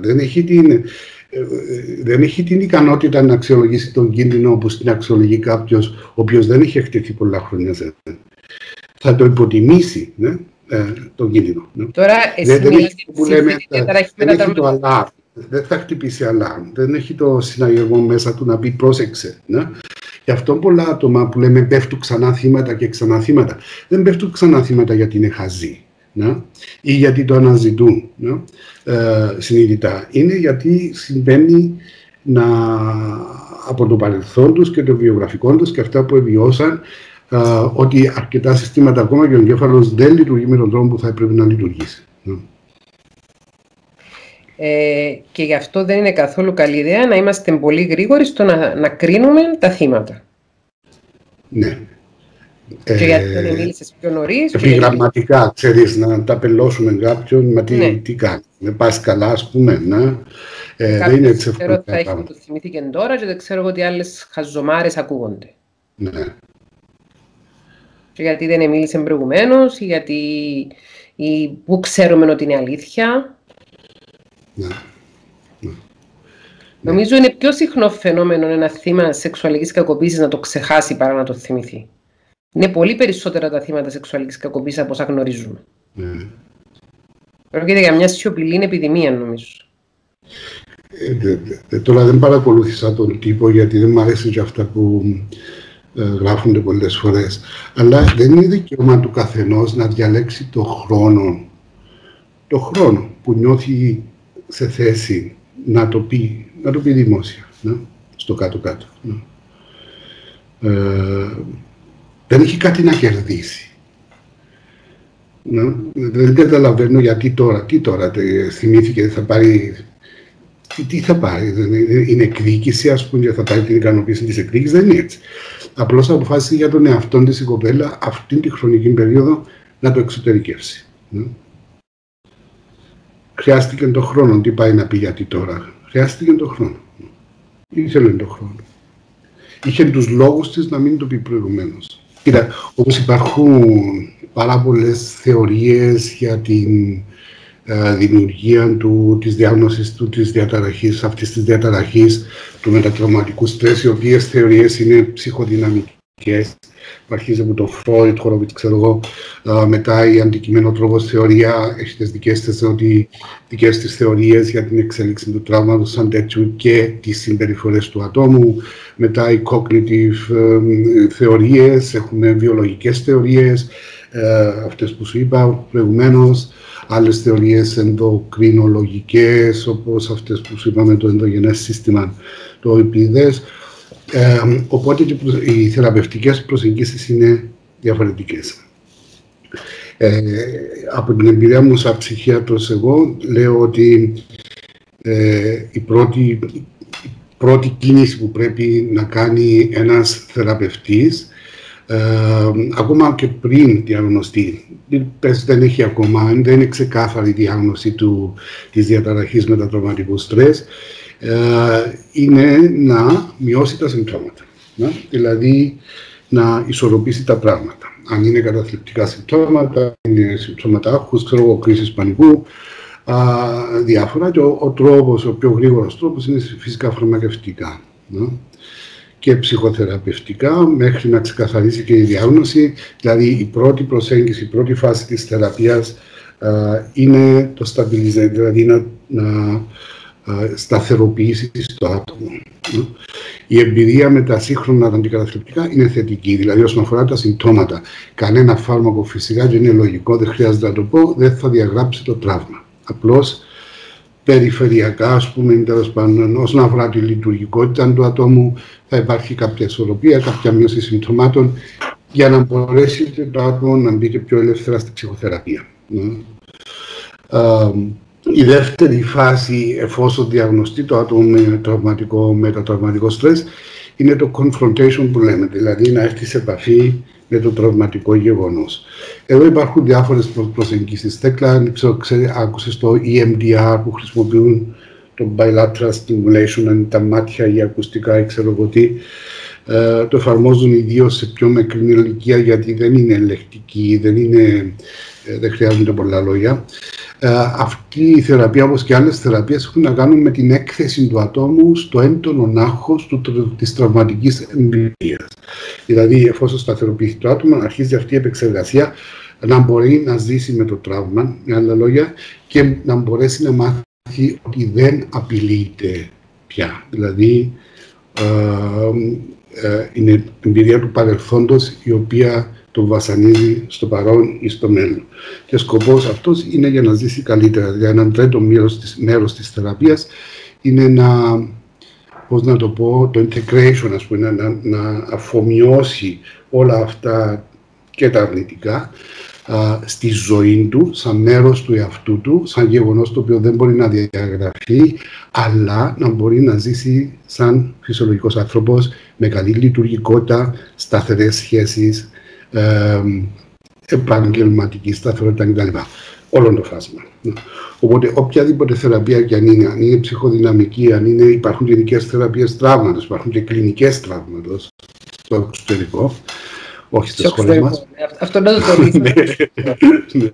Δεν έχει την ικανότητα να αξιολογήσει τον κίνδυνο όπως την αξιολογεί κάποιος ο οποίος δεν έχει εκτεθεί πολλά χρόνια. Θα το υποτιμήσει τον κίνδυνο. Τώρα, εσύ δεν έχει το αλάρμ. Δεν θα χτυπήσει αλάρμ. Δεν έχει το συναγερμό μέσα του να πει πρόσεξε. Γι' αυτό πολλά άτομα που λέμε πέφτουν ξανά θύματα και ξανά θύματα, δεν πέφτουν ξανά θύματα γιατί είναι χαζοί ή γιατί το αναζητούν συνειδητά. Είναι γιατί συμβαίνει από το παρελθόν τους και το βιογραφικό τους και αυτά που βιώσαν, ότι αρκετά συστήματα, ακόμα και ο εγκέφαλος, δεν λειτουργεί με τον τρόπο που θα έπρεπε να λειτουργήσει. Και γι' αυτό δεν είναι καθόλου καλή ιδέα να είμαστε πολύ γρήγοροι στο να κρίνουμε τα θύματα. Ναι. Και γιατί δεν μίλησες πιο νωρίς. Επιγραμματικά, ξέρεις, να ταπελώσουμε κάποιον, μα τι κάνει, με πας καλά, ας πούμε, να. Δεν είναι έτσι εύκολο. Θα έχει που το θυμήθηκε τώρα και δεν ξέρω ότι άλλες χαζομάρες ακούγονται. Ναι. Και γιατί δεν μίλησε προηγουμένως, ή γιατί που ξέρουμε ότι είναι αλήθεια. Ναι. Νομίζω είναι πιο συχνό φαινόμενο ένα θύμα σεξουαλικής κακοποίησης να το ξεχάσει παρά να το θυμηθεί. Είναι πολύ περισσότερα τα θύματα σεξουαλικής κακοποίησης από όσα γνωρίζουμε. Πρόκειται για μια σιωπηλή επιδημία, νομίζω. Τώρα δεν παρακολούθησα τον τύπο, γιατί δεν μου αρέσει και αυτά που γράφονται πολλές φορές. Αλλά δεν είναι δικαίωμα του καθενός να διαλέξει το χρόνο που νιώθει σε θέση να το πει δημόσια, στο κάτω-κάτω. Δεν έχει κάτι να κερδίσει. Δεν καταλαβαίνω γιατί τώρα θυμήθηκε, θα πάρει. Τι θα πάρει, είναι εκδίκηση, ας πούμε, θα πάρει την ικανοποίηση της εκδίκησης, δεν είναι έτσι. Απλώς αποφάσισε για τον εαυτόν της η κοπέλα αυτήν τη χρονική περίοδο να το εξωτερικεύσει. Χρειάστηκε τον χρόνο, τι πάει να πει γιατί τώρα. Χρειάστηκε τον χρόνο. Ήθελε τον χρόνο. Είχε τους λόγους της να μην το πει προηγουμένως. Κοίτα, όπως υπάρχουν πάρα πολλές θεωρίες για την δημιουργία της διάγνωσης της διαταραχής, αυτής της διαταραχής του μετατραυματικού στρες, οι οποίες θεωρίες είναι ψυχοδυναμικές. Αρχίζει από το Φρόιντ, Χορόβιτς, ξέρω εγώ, μετά η αντικείμενο τρόπος θεωρία έχει τις δικές της θεωρίες για την εξέλιξη του τραύματος σαν τέτοιου και τις συμπεριφορές του ατόμου. Μετά οι cognitive θεωρίες, έχουμε βιολογικές θεωρίες, αυτές που σου είπα προηγουμένως, άλλες θεωρίες ενδοκρινολογικές, όπως αυτές που σου είπαμε, το ενδογενές σύστημα, το υπηδές. Οπότε και οι θεραπευτικές προσεγγίσεις είναι διαφορετικές. Από την εμπειρία μου σαν ψυχίατρος, εγώ λέω ότι η πρώτη κίνηση που πρέπει να κάνει ένας θεραπευτής, ακόμα και πριν διαγνωστεί, δεν έχει ακόμα, δεν είναι ξεκάθαρη η διάγνωση της διαταραχής μετατραυματικού στρες, είναι να μειώσει τα συμπτώματα. Δηλαδή να ισορροπήσει τα πράγματα. Αν είναι καταθλιπτικά συμπτώματα, είναι συμπτώματα άγχους, κρίσης πανικού, διάφορα. Και ο πιο γρήγορος τρόπος είναι φυσικά φαρμακευτικά και ψυχοθεραπευτικά, μέχρι να ξεκαθαρίσει και η διάγνωση. Δηλαδή η πρώτη προσέγγιση, η πρώτη φάση της θεραπείας είναι το stabilization, δηλαδή να σταθεροποιήσει το άτομο. Η εμπειρία με τα σύγχρονα αντικαταθλιπτικά είναι θετική, δηλαδή όσον αφορά τα συμπτώματα. Κανένα φάρμακο φυσικά, και είναι λογικό, δεν χρειάζεται να το πω, δεν θα διαγράψει το τραύμα. Απλώς περιφερειακά, ας πούμε, τέλος πάντων, όσον αφορά τη λειτουργικότητα του ατόμου, θα υπάρχει κάποια ισορροπία, κάποια μείωση συμπτωμάτων, για να μπορέσει το άτομο να μπει και πιο ελεύθερα στη ψυχοθεραπεία. Η δεύτερη φάση, εφόσον διαγνωστεί το άτομο με μετατραυματικό στρες, είναι το confrontation που λέμε, δηλαδή να έρθει σε επαφή με το τραυματικό γεγονός. Εδώ υπάρχουν διάφορες προσεγγίσεις. Θέκλα, άκουσες το EMDR που χρησιμοποιούν το bilateral stimulation, τα μάτια, η ακουστικά, ή ξέρω εγώ τι. Το εφαρμόζουν ιδίως σε πιο μικρή ηλικία, γιατί δεν είναι ελεκτική, δεν χρειάζονται πολλά λόγια. Αυτή η θεραπεία, όπως και άλλες θεραπείες, έχουν να κάνουν με την έκθεση του ατόμου στο έντονο άγχος της τραυματικής εμπειρίας. Δηλαδή, εφόσον σταθεροποιηθεί το άτομο, αρχίζει αυτή η επεξεργασία να μπορεί να ζήσει με το τραύμα, με άλλα λόγια, και να μπορέσει να μάθει ότι δεν απειλείται πια. Δηλαδή, είναι εμπειρία του παρελθόντος, η οποία το βασανίζει στο παρόν ή στο μέλλον. Και σκοπός αυτός είναι για να ζήσει καλύτερα. Για έναν τρίτο μέρος της θεραπείας είναι να πώς να το πω, το integration, ας πούμε, να αφομοιώσει όλα αυτά και τα αρνητικά στη ζωή του, σαν μέρος του εαυτού του, σαν γεγονός το οποίο δεν μπορεί να διαγραφεί, αλλά να μπορεί να ζήσει σαν φυσιολογικός άνθρωπος, με καλή λειτουργικότητα, σταθερές σχέσεις, επαγγελματική σταθερότητα κτλ. Όλο το φάσμα. Οπότε, οποιαδήποτε θεραπεία και αν είναι ψυχοδυναμική, υπάρχουν και ειδικές θεραπείες τραύματος, υπάρχουν και κλινικές τραύματος στο εξωτερικό, όχι στις σχολές μας. Αυτό να το τονίσω.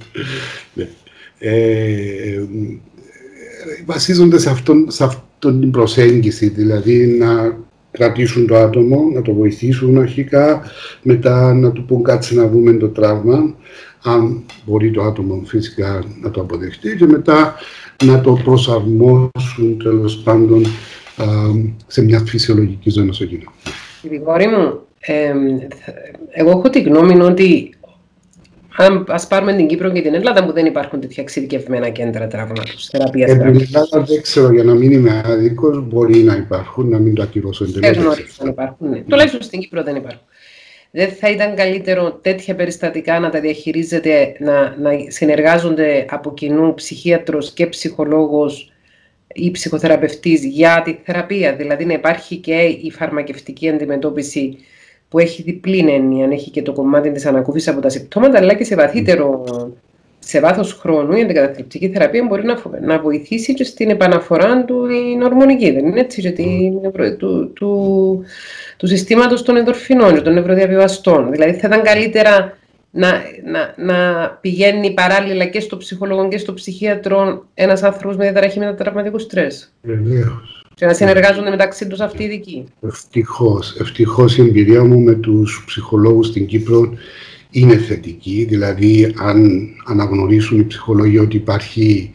Βασίζονται σε αυτόν την προσέγγιση, δηλαδή να κρατήσουν το άτομο, να το βοηθήσουν αρχικά, μετά να του πούν κάτσε να δούμε το τραύμα, αν μπορεί το άτομο φυσικά να το αποδεχτεί, και μετά να το προσαρμόσουν τέλος πάντων σε μια φυσιολογική ζωή όσο γίνεται. Γρηγόρη μου, εγώ έχω τη γνώμη ότι ας πάρουμε την Κύπρο και την Ελλάδα που δεν υπάρχουν τέτοια εξειδικευμένα κέντρα τραύματος, θεραπείας τραύματος. Στην Ελλάδα δεν ξέρω, για να μην είμαι άδικος, μπορεί να υπάρχουν, να μην το ακυρώσω εντελώς. Δεν γνωρίζω αν υπάρχουν, ναι. Τουλάχιστον στην Κύπρο δεν υπάρχουν. Δεν θα ήταν καλύτερο τέτοια περιστατικά να τα διαχειρίζεται, να συνεργάζονται από κοινού ψυχίατρος και ψυχολόγος ή ψυχοθεραπευτής για τη θεραπεία, δηλαδή να υπάρχει και η φαρμακευτική αντιμετώπιση που έχει διπλή έννοια, αν έχει και το κομμάτι της ανακούφισης από τα συμπτώματα, αλλά και σε βαθύτερο, σε βάθος χρόνου η αντικαταθλιπτική θεραπεία μπορεί να βοηθήσει και στην επαναφορά του την ορμονική, δεν είναι έτσι, του συστήματος των ενδορφινών, των νευροδιαβιβαστών. Δηλαδή θα ήταν καλύτερα να πηγαίνει παράλληλα και στο ψυχολόγο και στο ψυχίατρο ένας άνθρωπος με διαταραχή μετατραυματικού στρες. Βεβαίως. Και να συνεργάζονται μεταξύ τους αυτοί οι ειδικοί. Ευτυχώς η εμπειρία μου με τους ψυχολόγους στην Κύπρο είναι θετική. Δηλαδή, αν αναγνωρίσουν οι ψυχολόγοι ότι υπάρχει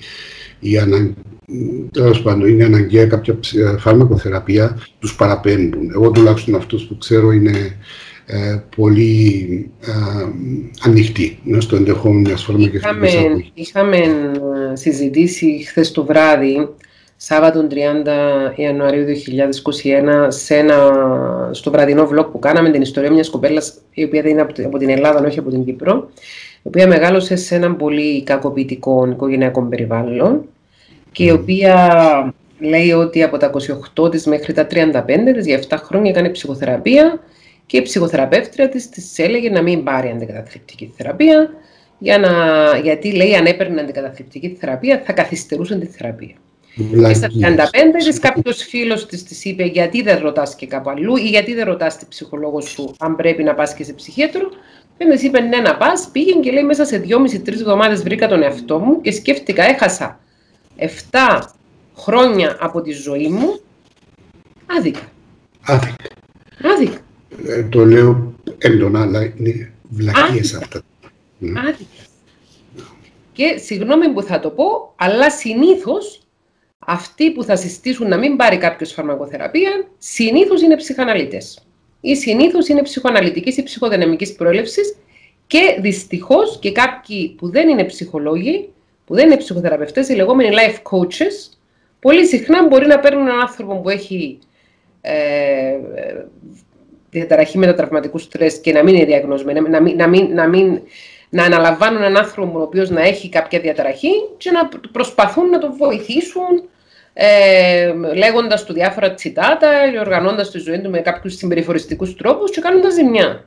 τέλος πάντων είναι αναγκαία κάποια φαρμακοθεραπεία, τους παραπέμπουν. Εγώ τουλάχιστον αυτούς που ξέρω είναι πολύ ανοιχτή στο ενδεχόμενο μιας φαρμακευτικής αγωγής. Είχαμε συζητήσει χθες το βράδυ, Σάββατο 30 Ιανουαρίου 2021, στο βραδινό vlog που κάναμε, την ιστορία μιας κοπέλας, η οποία δεν είναι από την Ελλάδα, όχι από την Κύπρο, η οποία μεγάλωσε σε έναν πολύ κακοποιητικό οικογενειακό περιβάλλον και η οποία λέει ότι από τα 28 της μέχρι τα 35 της για 7 χρόνια έκανε ψυχοθεραπεία και η ψυχοθεραπεύτρια της έλεγε να μην πάρει αντικαταθλιπτική θεραπεία, γιατί λέει αν έπαιρνε αντικαταθλιπτική θεραπεία θα καθυστερούσε τη θεραπεία. Και στα 35 της κάποιος φίλος της είπε γιατί δεν ρωτάς και κάπου αλλού ή γιατί δεν ρωτάς τη ψυχολόγο σου αν πρέπει να πας και σε ψυχίατρο. Και της είπε ναι να πας, πήγαινε και λέει μέσα σε 2,5-3 εβδομάδες βρήκα τον εαυτό μου και σκέφτηκα έχασα 7 χρόνια από τη ζωή μου άδικα. Το λέω έντονα, αλλά είναι βλακίες αυτά. Άδικα. Και συγγνώμη που θα το πω, αλλά συνήθως αυτοί που θα συστήσουν να μην πάρει κάποιος φαρμακοθεραπεία, συνήθως είναι ψυχαναλυτές. Ή συνήθως είναι ψυχοαναλυτικής ή ψυχοδυναμικής προέλευσης και δυστυχώς και κάποιοι που δεν είναι ψυχολόγοι, που δεν είναι ψυχοθεραπευτές, οι λεγόμενοι life coaches, πολύ συχνά μπορεί να παίρνουν έναν άνθρωπο που έχει διαταραχή μετατραυματικού στρες και να μην είναι διαγνωσμένο, να αναλαμβάνουν έναν άνθρωπο ο οποίος να έχει κάποια διαταραχή και να προσπαθούν να τον βοηθήσουν λέγοντας του διάφορα τσιτάτα, οργανώντας τη ζωή του με κάποιους συμπεριφοριστικούς τρόπους και κάνοντας ζημιά.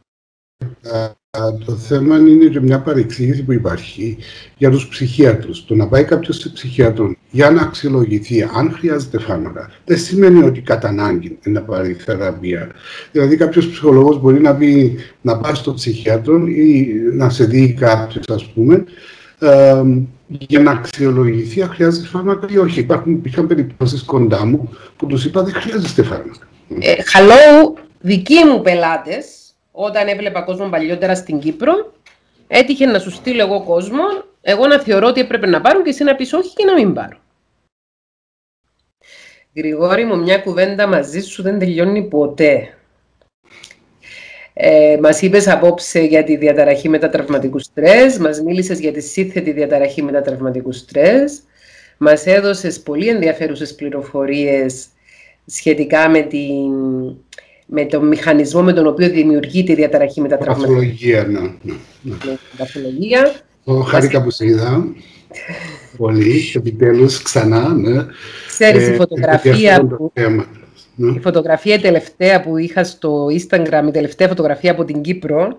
Το θέμα είναι και μια παρεξήγηση που υπάρχει για τους ψυχίατρους. Το να πάει κάποιος σε ψυχίατρο για να αξιολογηθεί αν χρειάζεται φάρμακα δεν σημαίνει ότι κατά ανάγκη να πάρει θεραπεία. Δηλαδή κάποιος ψυχολόγος μπορεί να πει να πάει στο ψυχίατρο ή να σε δει κάποιος, ας πούμε, για να αξιολογηθεί αν χρειάζεται φάρμακα ή όχι. Υπήρχαν περιπτώσεις κοντά μου που τους είπα δεν χρειάζεται φάρμακα. Hello, δικοί μου πελάτες. Όταν έβλεπα κόσμο παλιότερα στην Κύπρο, έτυχε να σου στείλω εγώ κόσμο, εγώ να θεωρώ ότι έπρεπε να πάρω και εσύ να πεις όχι και να μην πάρω. Γρηγόρη μου, μια κουβέντα μαζί σου δεν τελειώνει ποτέ. Μας είπες απόψε για τη διαταραχή μετατραυματικού στρες, μας μίλησες για τη σύνθετη διαταραχή μετατραυματικού στρες, μας έδωσες πολύ ενδιαφέρουσες πληροφορίες σχετικά με τον μηχανισμό με τον οποίο δημιουργείται η διαταραχή μετατραυματισμού. Παθολογία, ναι. Παθολογία. Χάρηκα που σε είδα. Πολύ, επιτέλους, ξανά, ναι. Ξέρεις, η φωτογραφία τελευταία που είχα στο Instagram, η τελευταία φωτογραφία από την Κύπρο,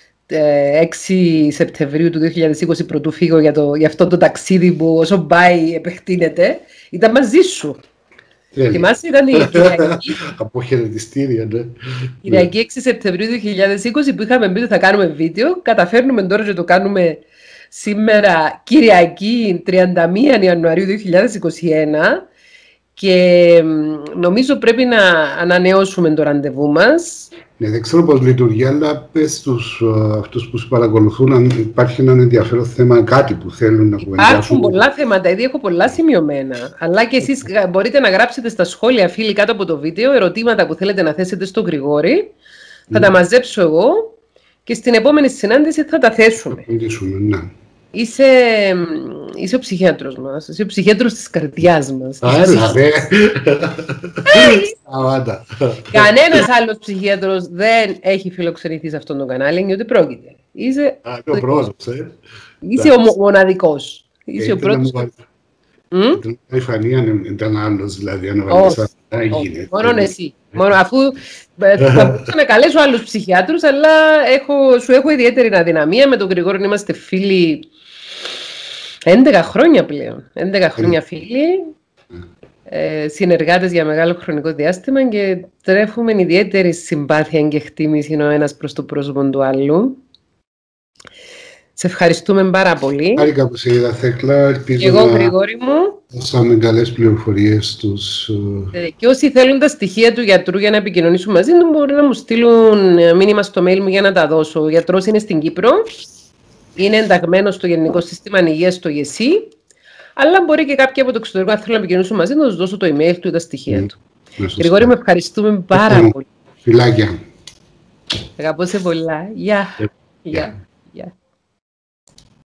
6 Σεπτεμβρίου του 2020, πρωτού φύγω για αυτό το ταξίδι που όσο πάει επεκτείνεται, ήταν μαζί σου. Θυμάσαι, ήταν η Κυριακή. Αποχαιρετιστήρια, ναι. Κυριακή 6 Σεπτεμβρίου 2020 που είχαμε πει ότι θα κάνουμε βίντεο. Καταφέρνουμε τώρα και το κάνουμε σήμερα, Κυριακή 31 Ιανουαρίου 2021. Και νομίζω πρέπει να ανανεώσουμε το ραντεβού μας. Ναι, δεν ξέρω πώς λειτουργεί, αλλά πες στους αυτούς που σου παρακολουθούν αν υπάρχει ένα ενδιαφέρον θέμα, κάτι που θέλουν να κουβεντιάσουν. Υπάρχουν πολλά θέματα, ήδη έχω πολλά σημειωμένα. Αλλά και εσείς μπορείτε να γράψετε στα σχόλια, φίλοι, κάτω από το βίντεο, ερωτήματα που θέλετε να θέσετε στον Γρηγόρη. Θα τα μαζέψω εγώ και στην επόμενη συνάντηση θα τα θέσουμε. Ναι. Είσαι ο ψυχίατρος μας, είσαι ο ψυχίατρος της καρδιάς μας. Έλα, ρε! Σταμάτα. Κανένας άλλος ψυχίατρος δεν έχει φιλοξενηθεί σε αυτόν τον κανάλι, γιατί πρόκειται. Είσαι ο πρώτος, Είσαι ο μοναδικός. Είσαι ο πρώτος. Η Φανία ήταν άλλος, δηλαδή, αν βάλεις να γίνει. Μόνο εσύ. Αφού θα μπορούσα να καλέσω άλλους ψυχιάτρους, αλλά σου έχω ιδιαίτερη αδυναμία. Με τον Γρηγόρη είμαστε φίλοι 11 χρόνια πλέον. 11 χρόνια φίλοι, συνεργάτες για μεγάλο χρονικό διάστημα και τρέφουμε ιδιαίτερη συμπάθεια και εκτίμηση ο ένας προς το πρόσωπο του άλλου. Σε ευχαριστούμε πάρα πολύ. Χάρηκα που σε είδα, Θέκλα. Και εγώ, Γρηγόρη μου. Δώσαμε καλές πληροφορίες στους... Και όσοι θέλουν τα στοιχεία του γιατρού για να επικοινωνήσουν μαζί του, μπορεί να μου στείλουν μήνυμα στο mail μου για να τα δώσω. Ο γιατρός είναι στην Κύπρο. Είναι ενταγμένος στο Γενικό Σύστημα Υγείας στο ΓΕΣΥ. Αλλά μπορεί και κάποιοι από το εξωτερικό, αν θέλουν να επικοινωνήσουν μαζί του, να τους δώσω το email του ή τα στοιχεία του. Γρηγόρη, με ευχαριστούμε πάρα πολύ. Φιλάκια. Αγαπώ σε πολλά. Γεια.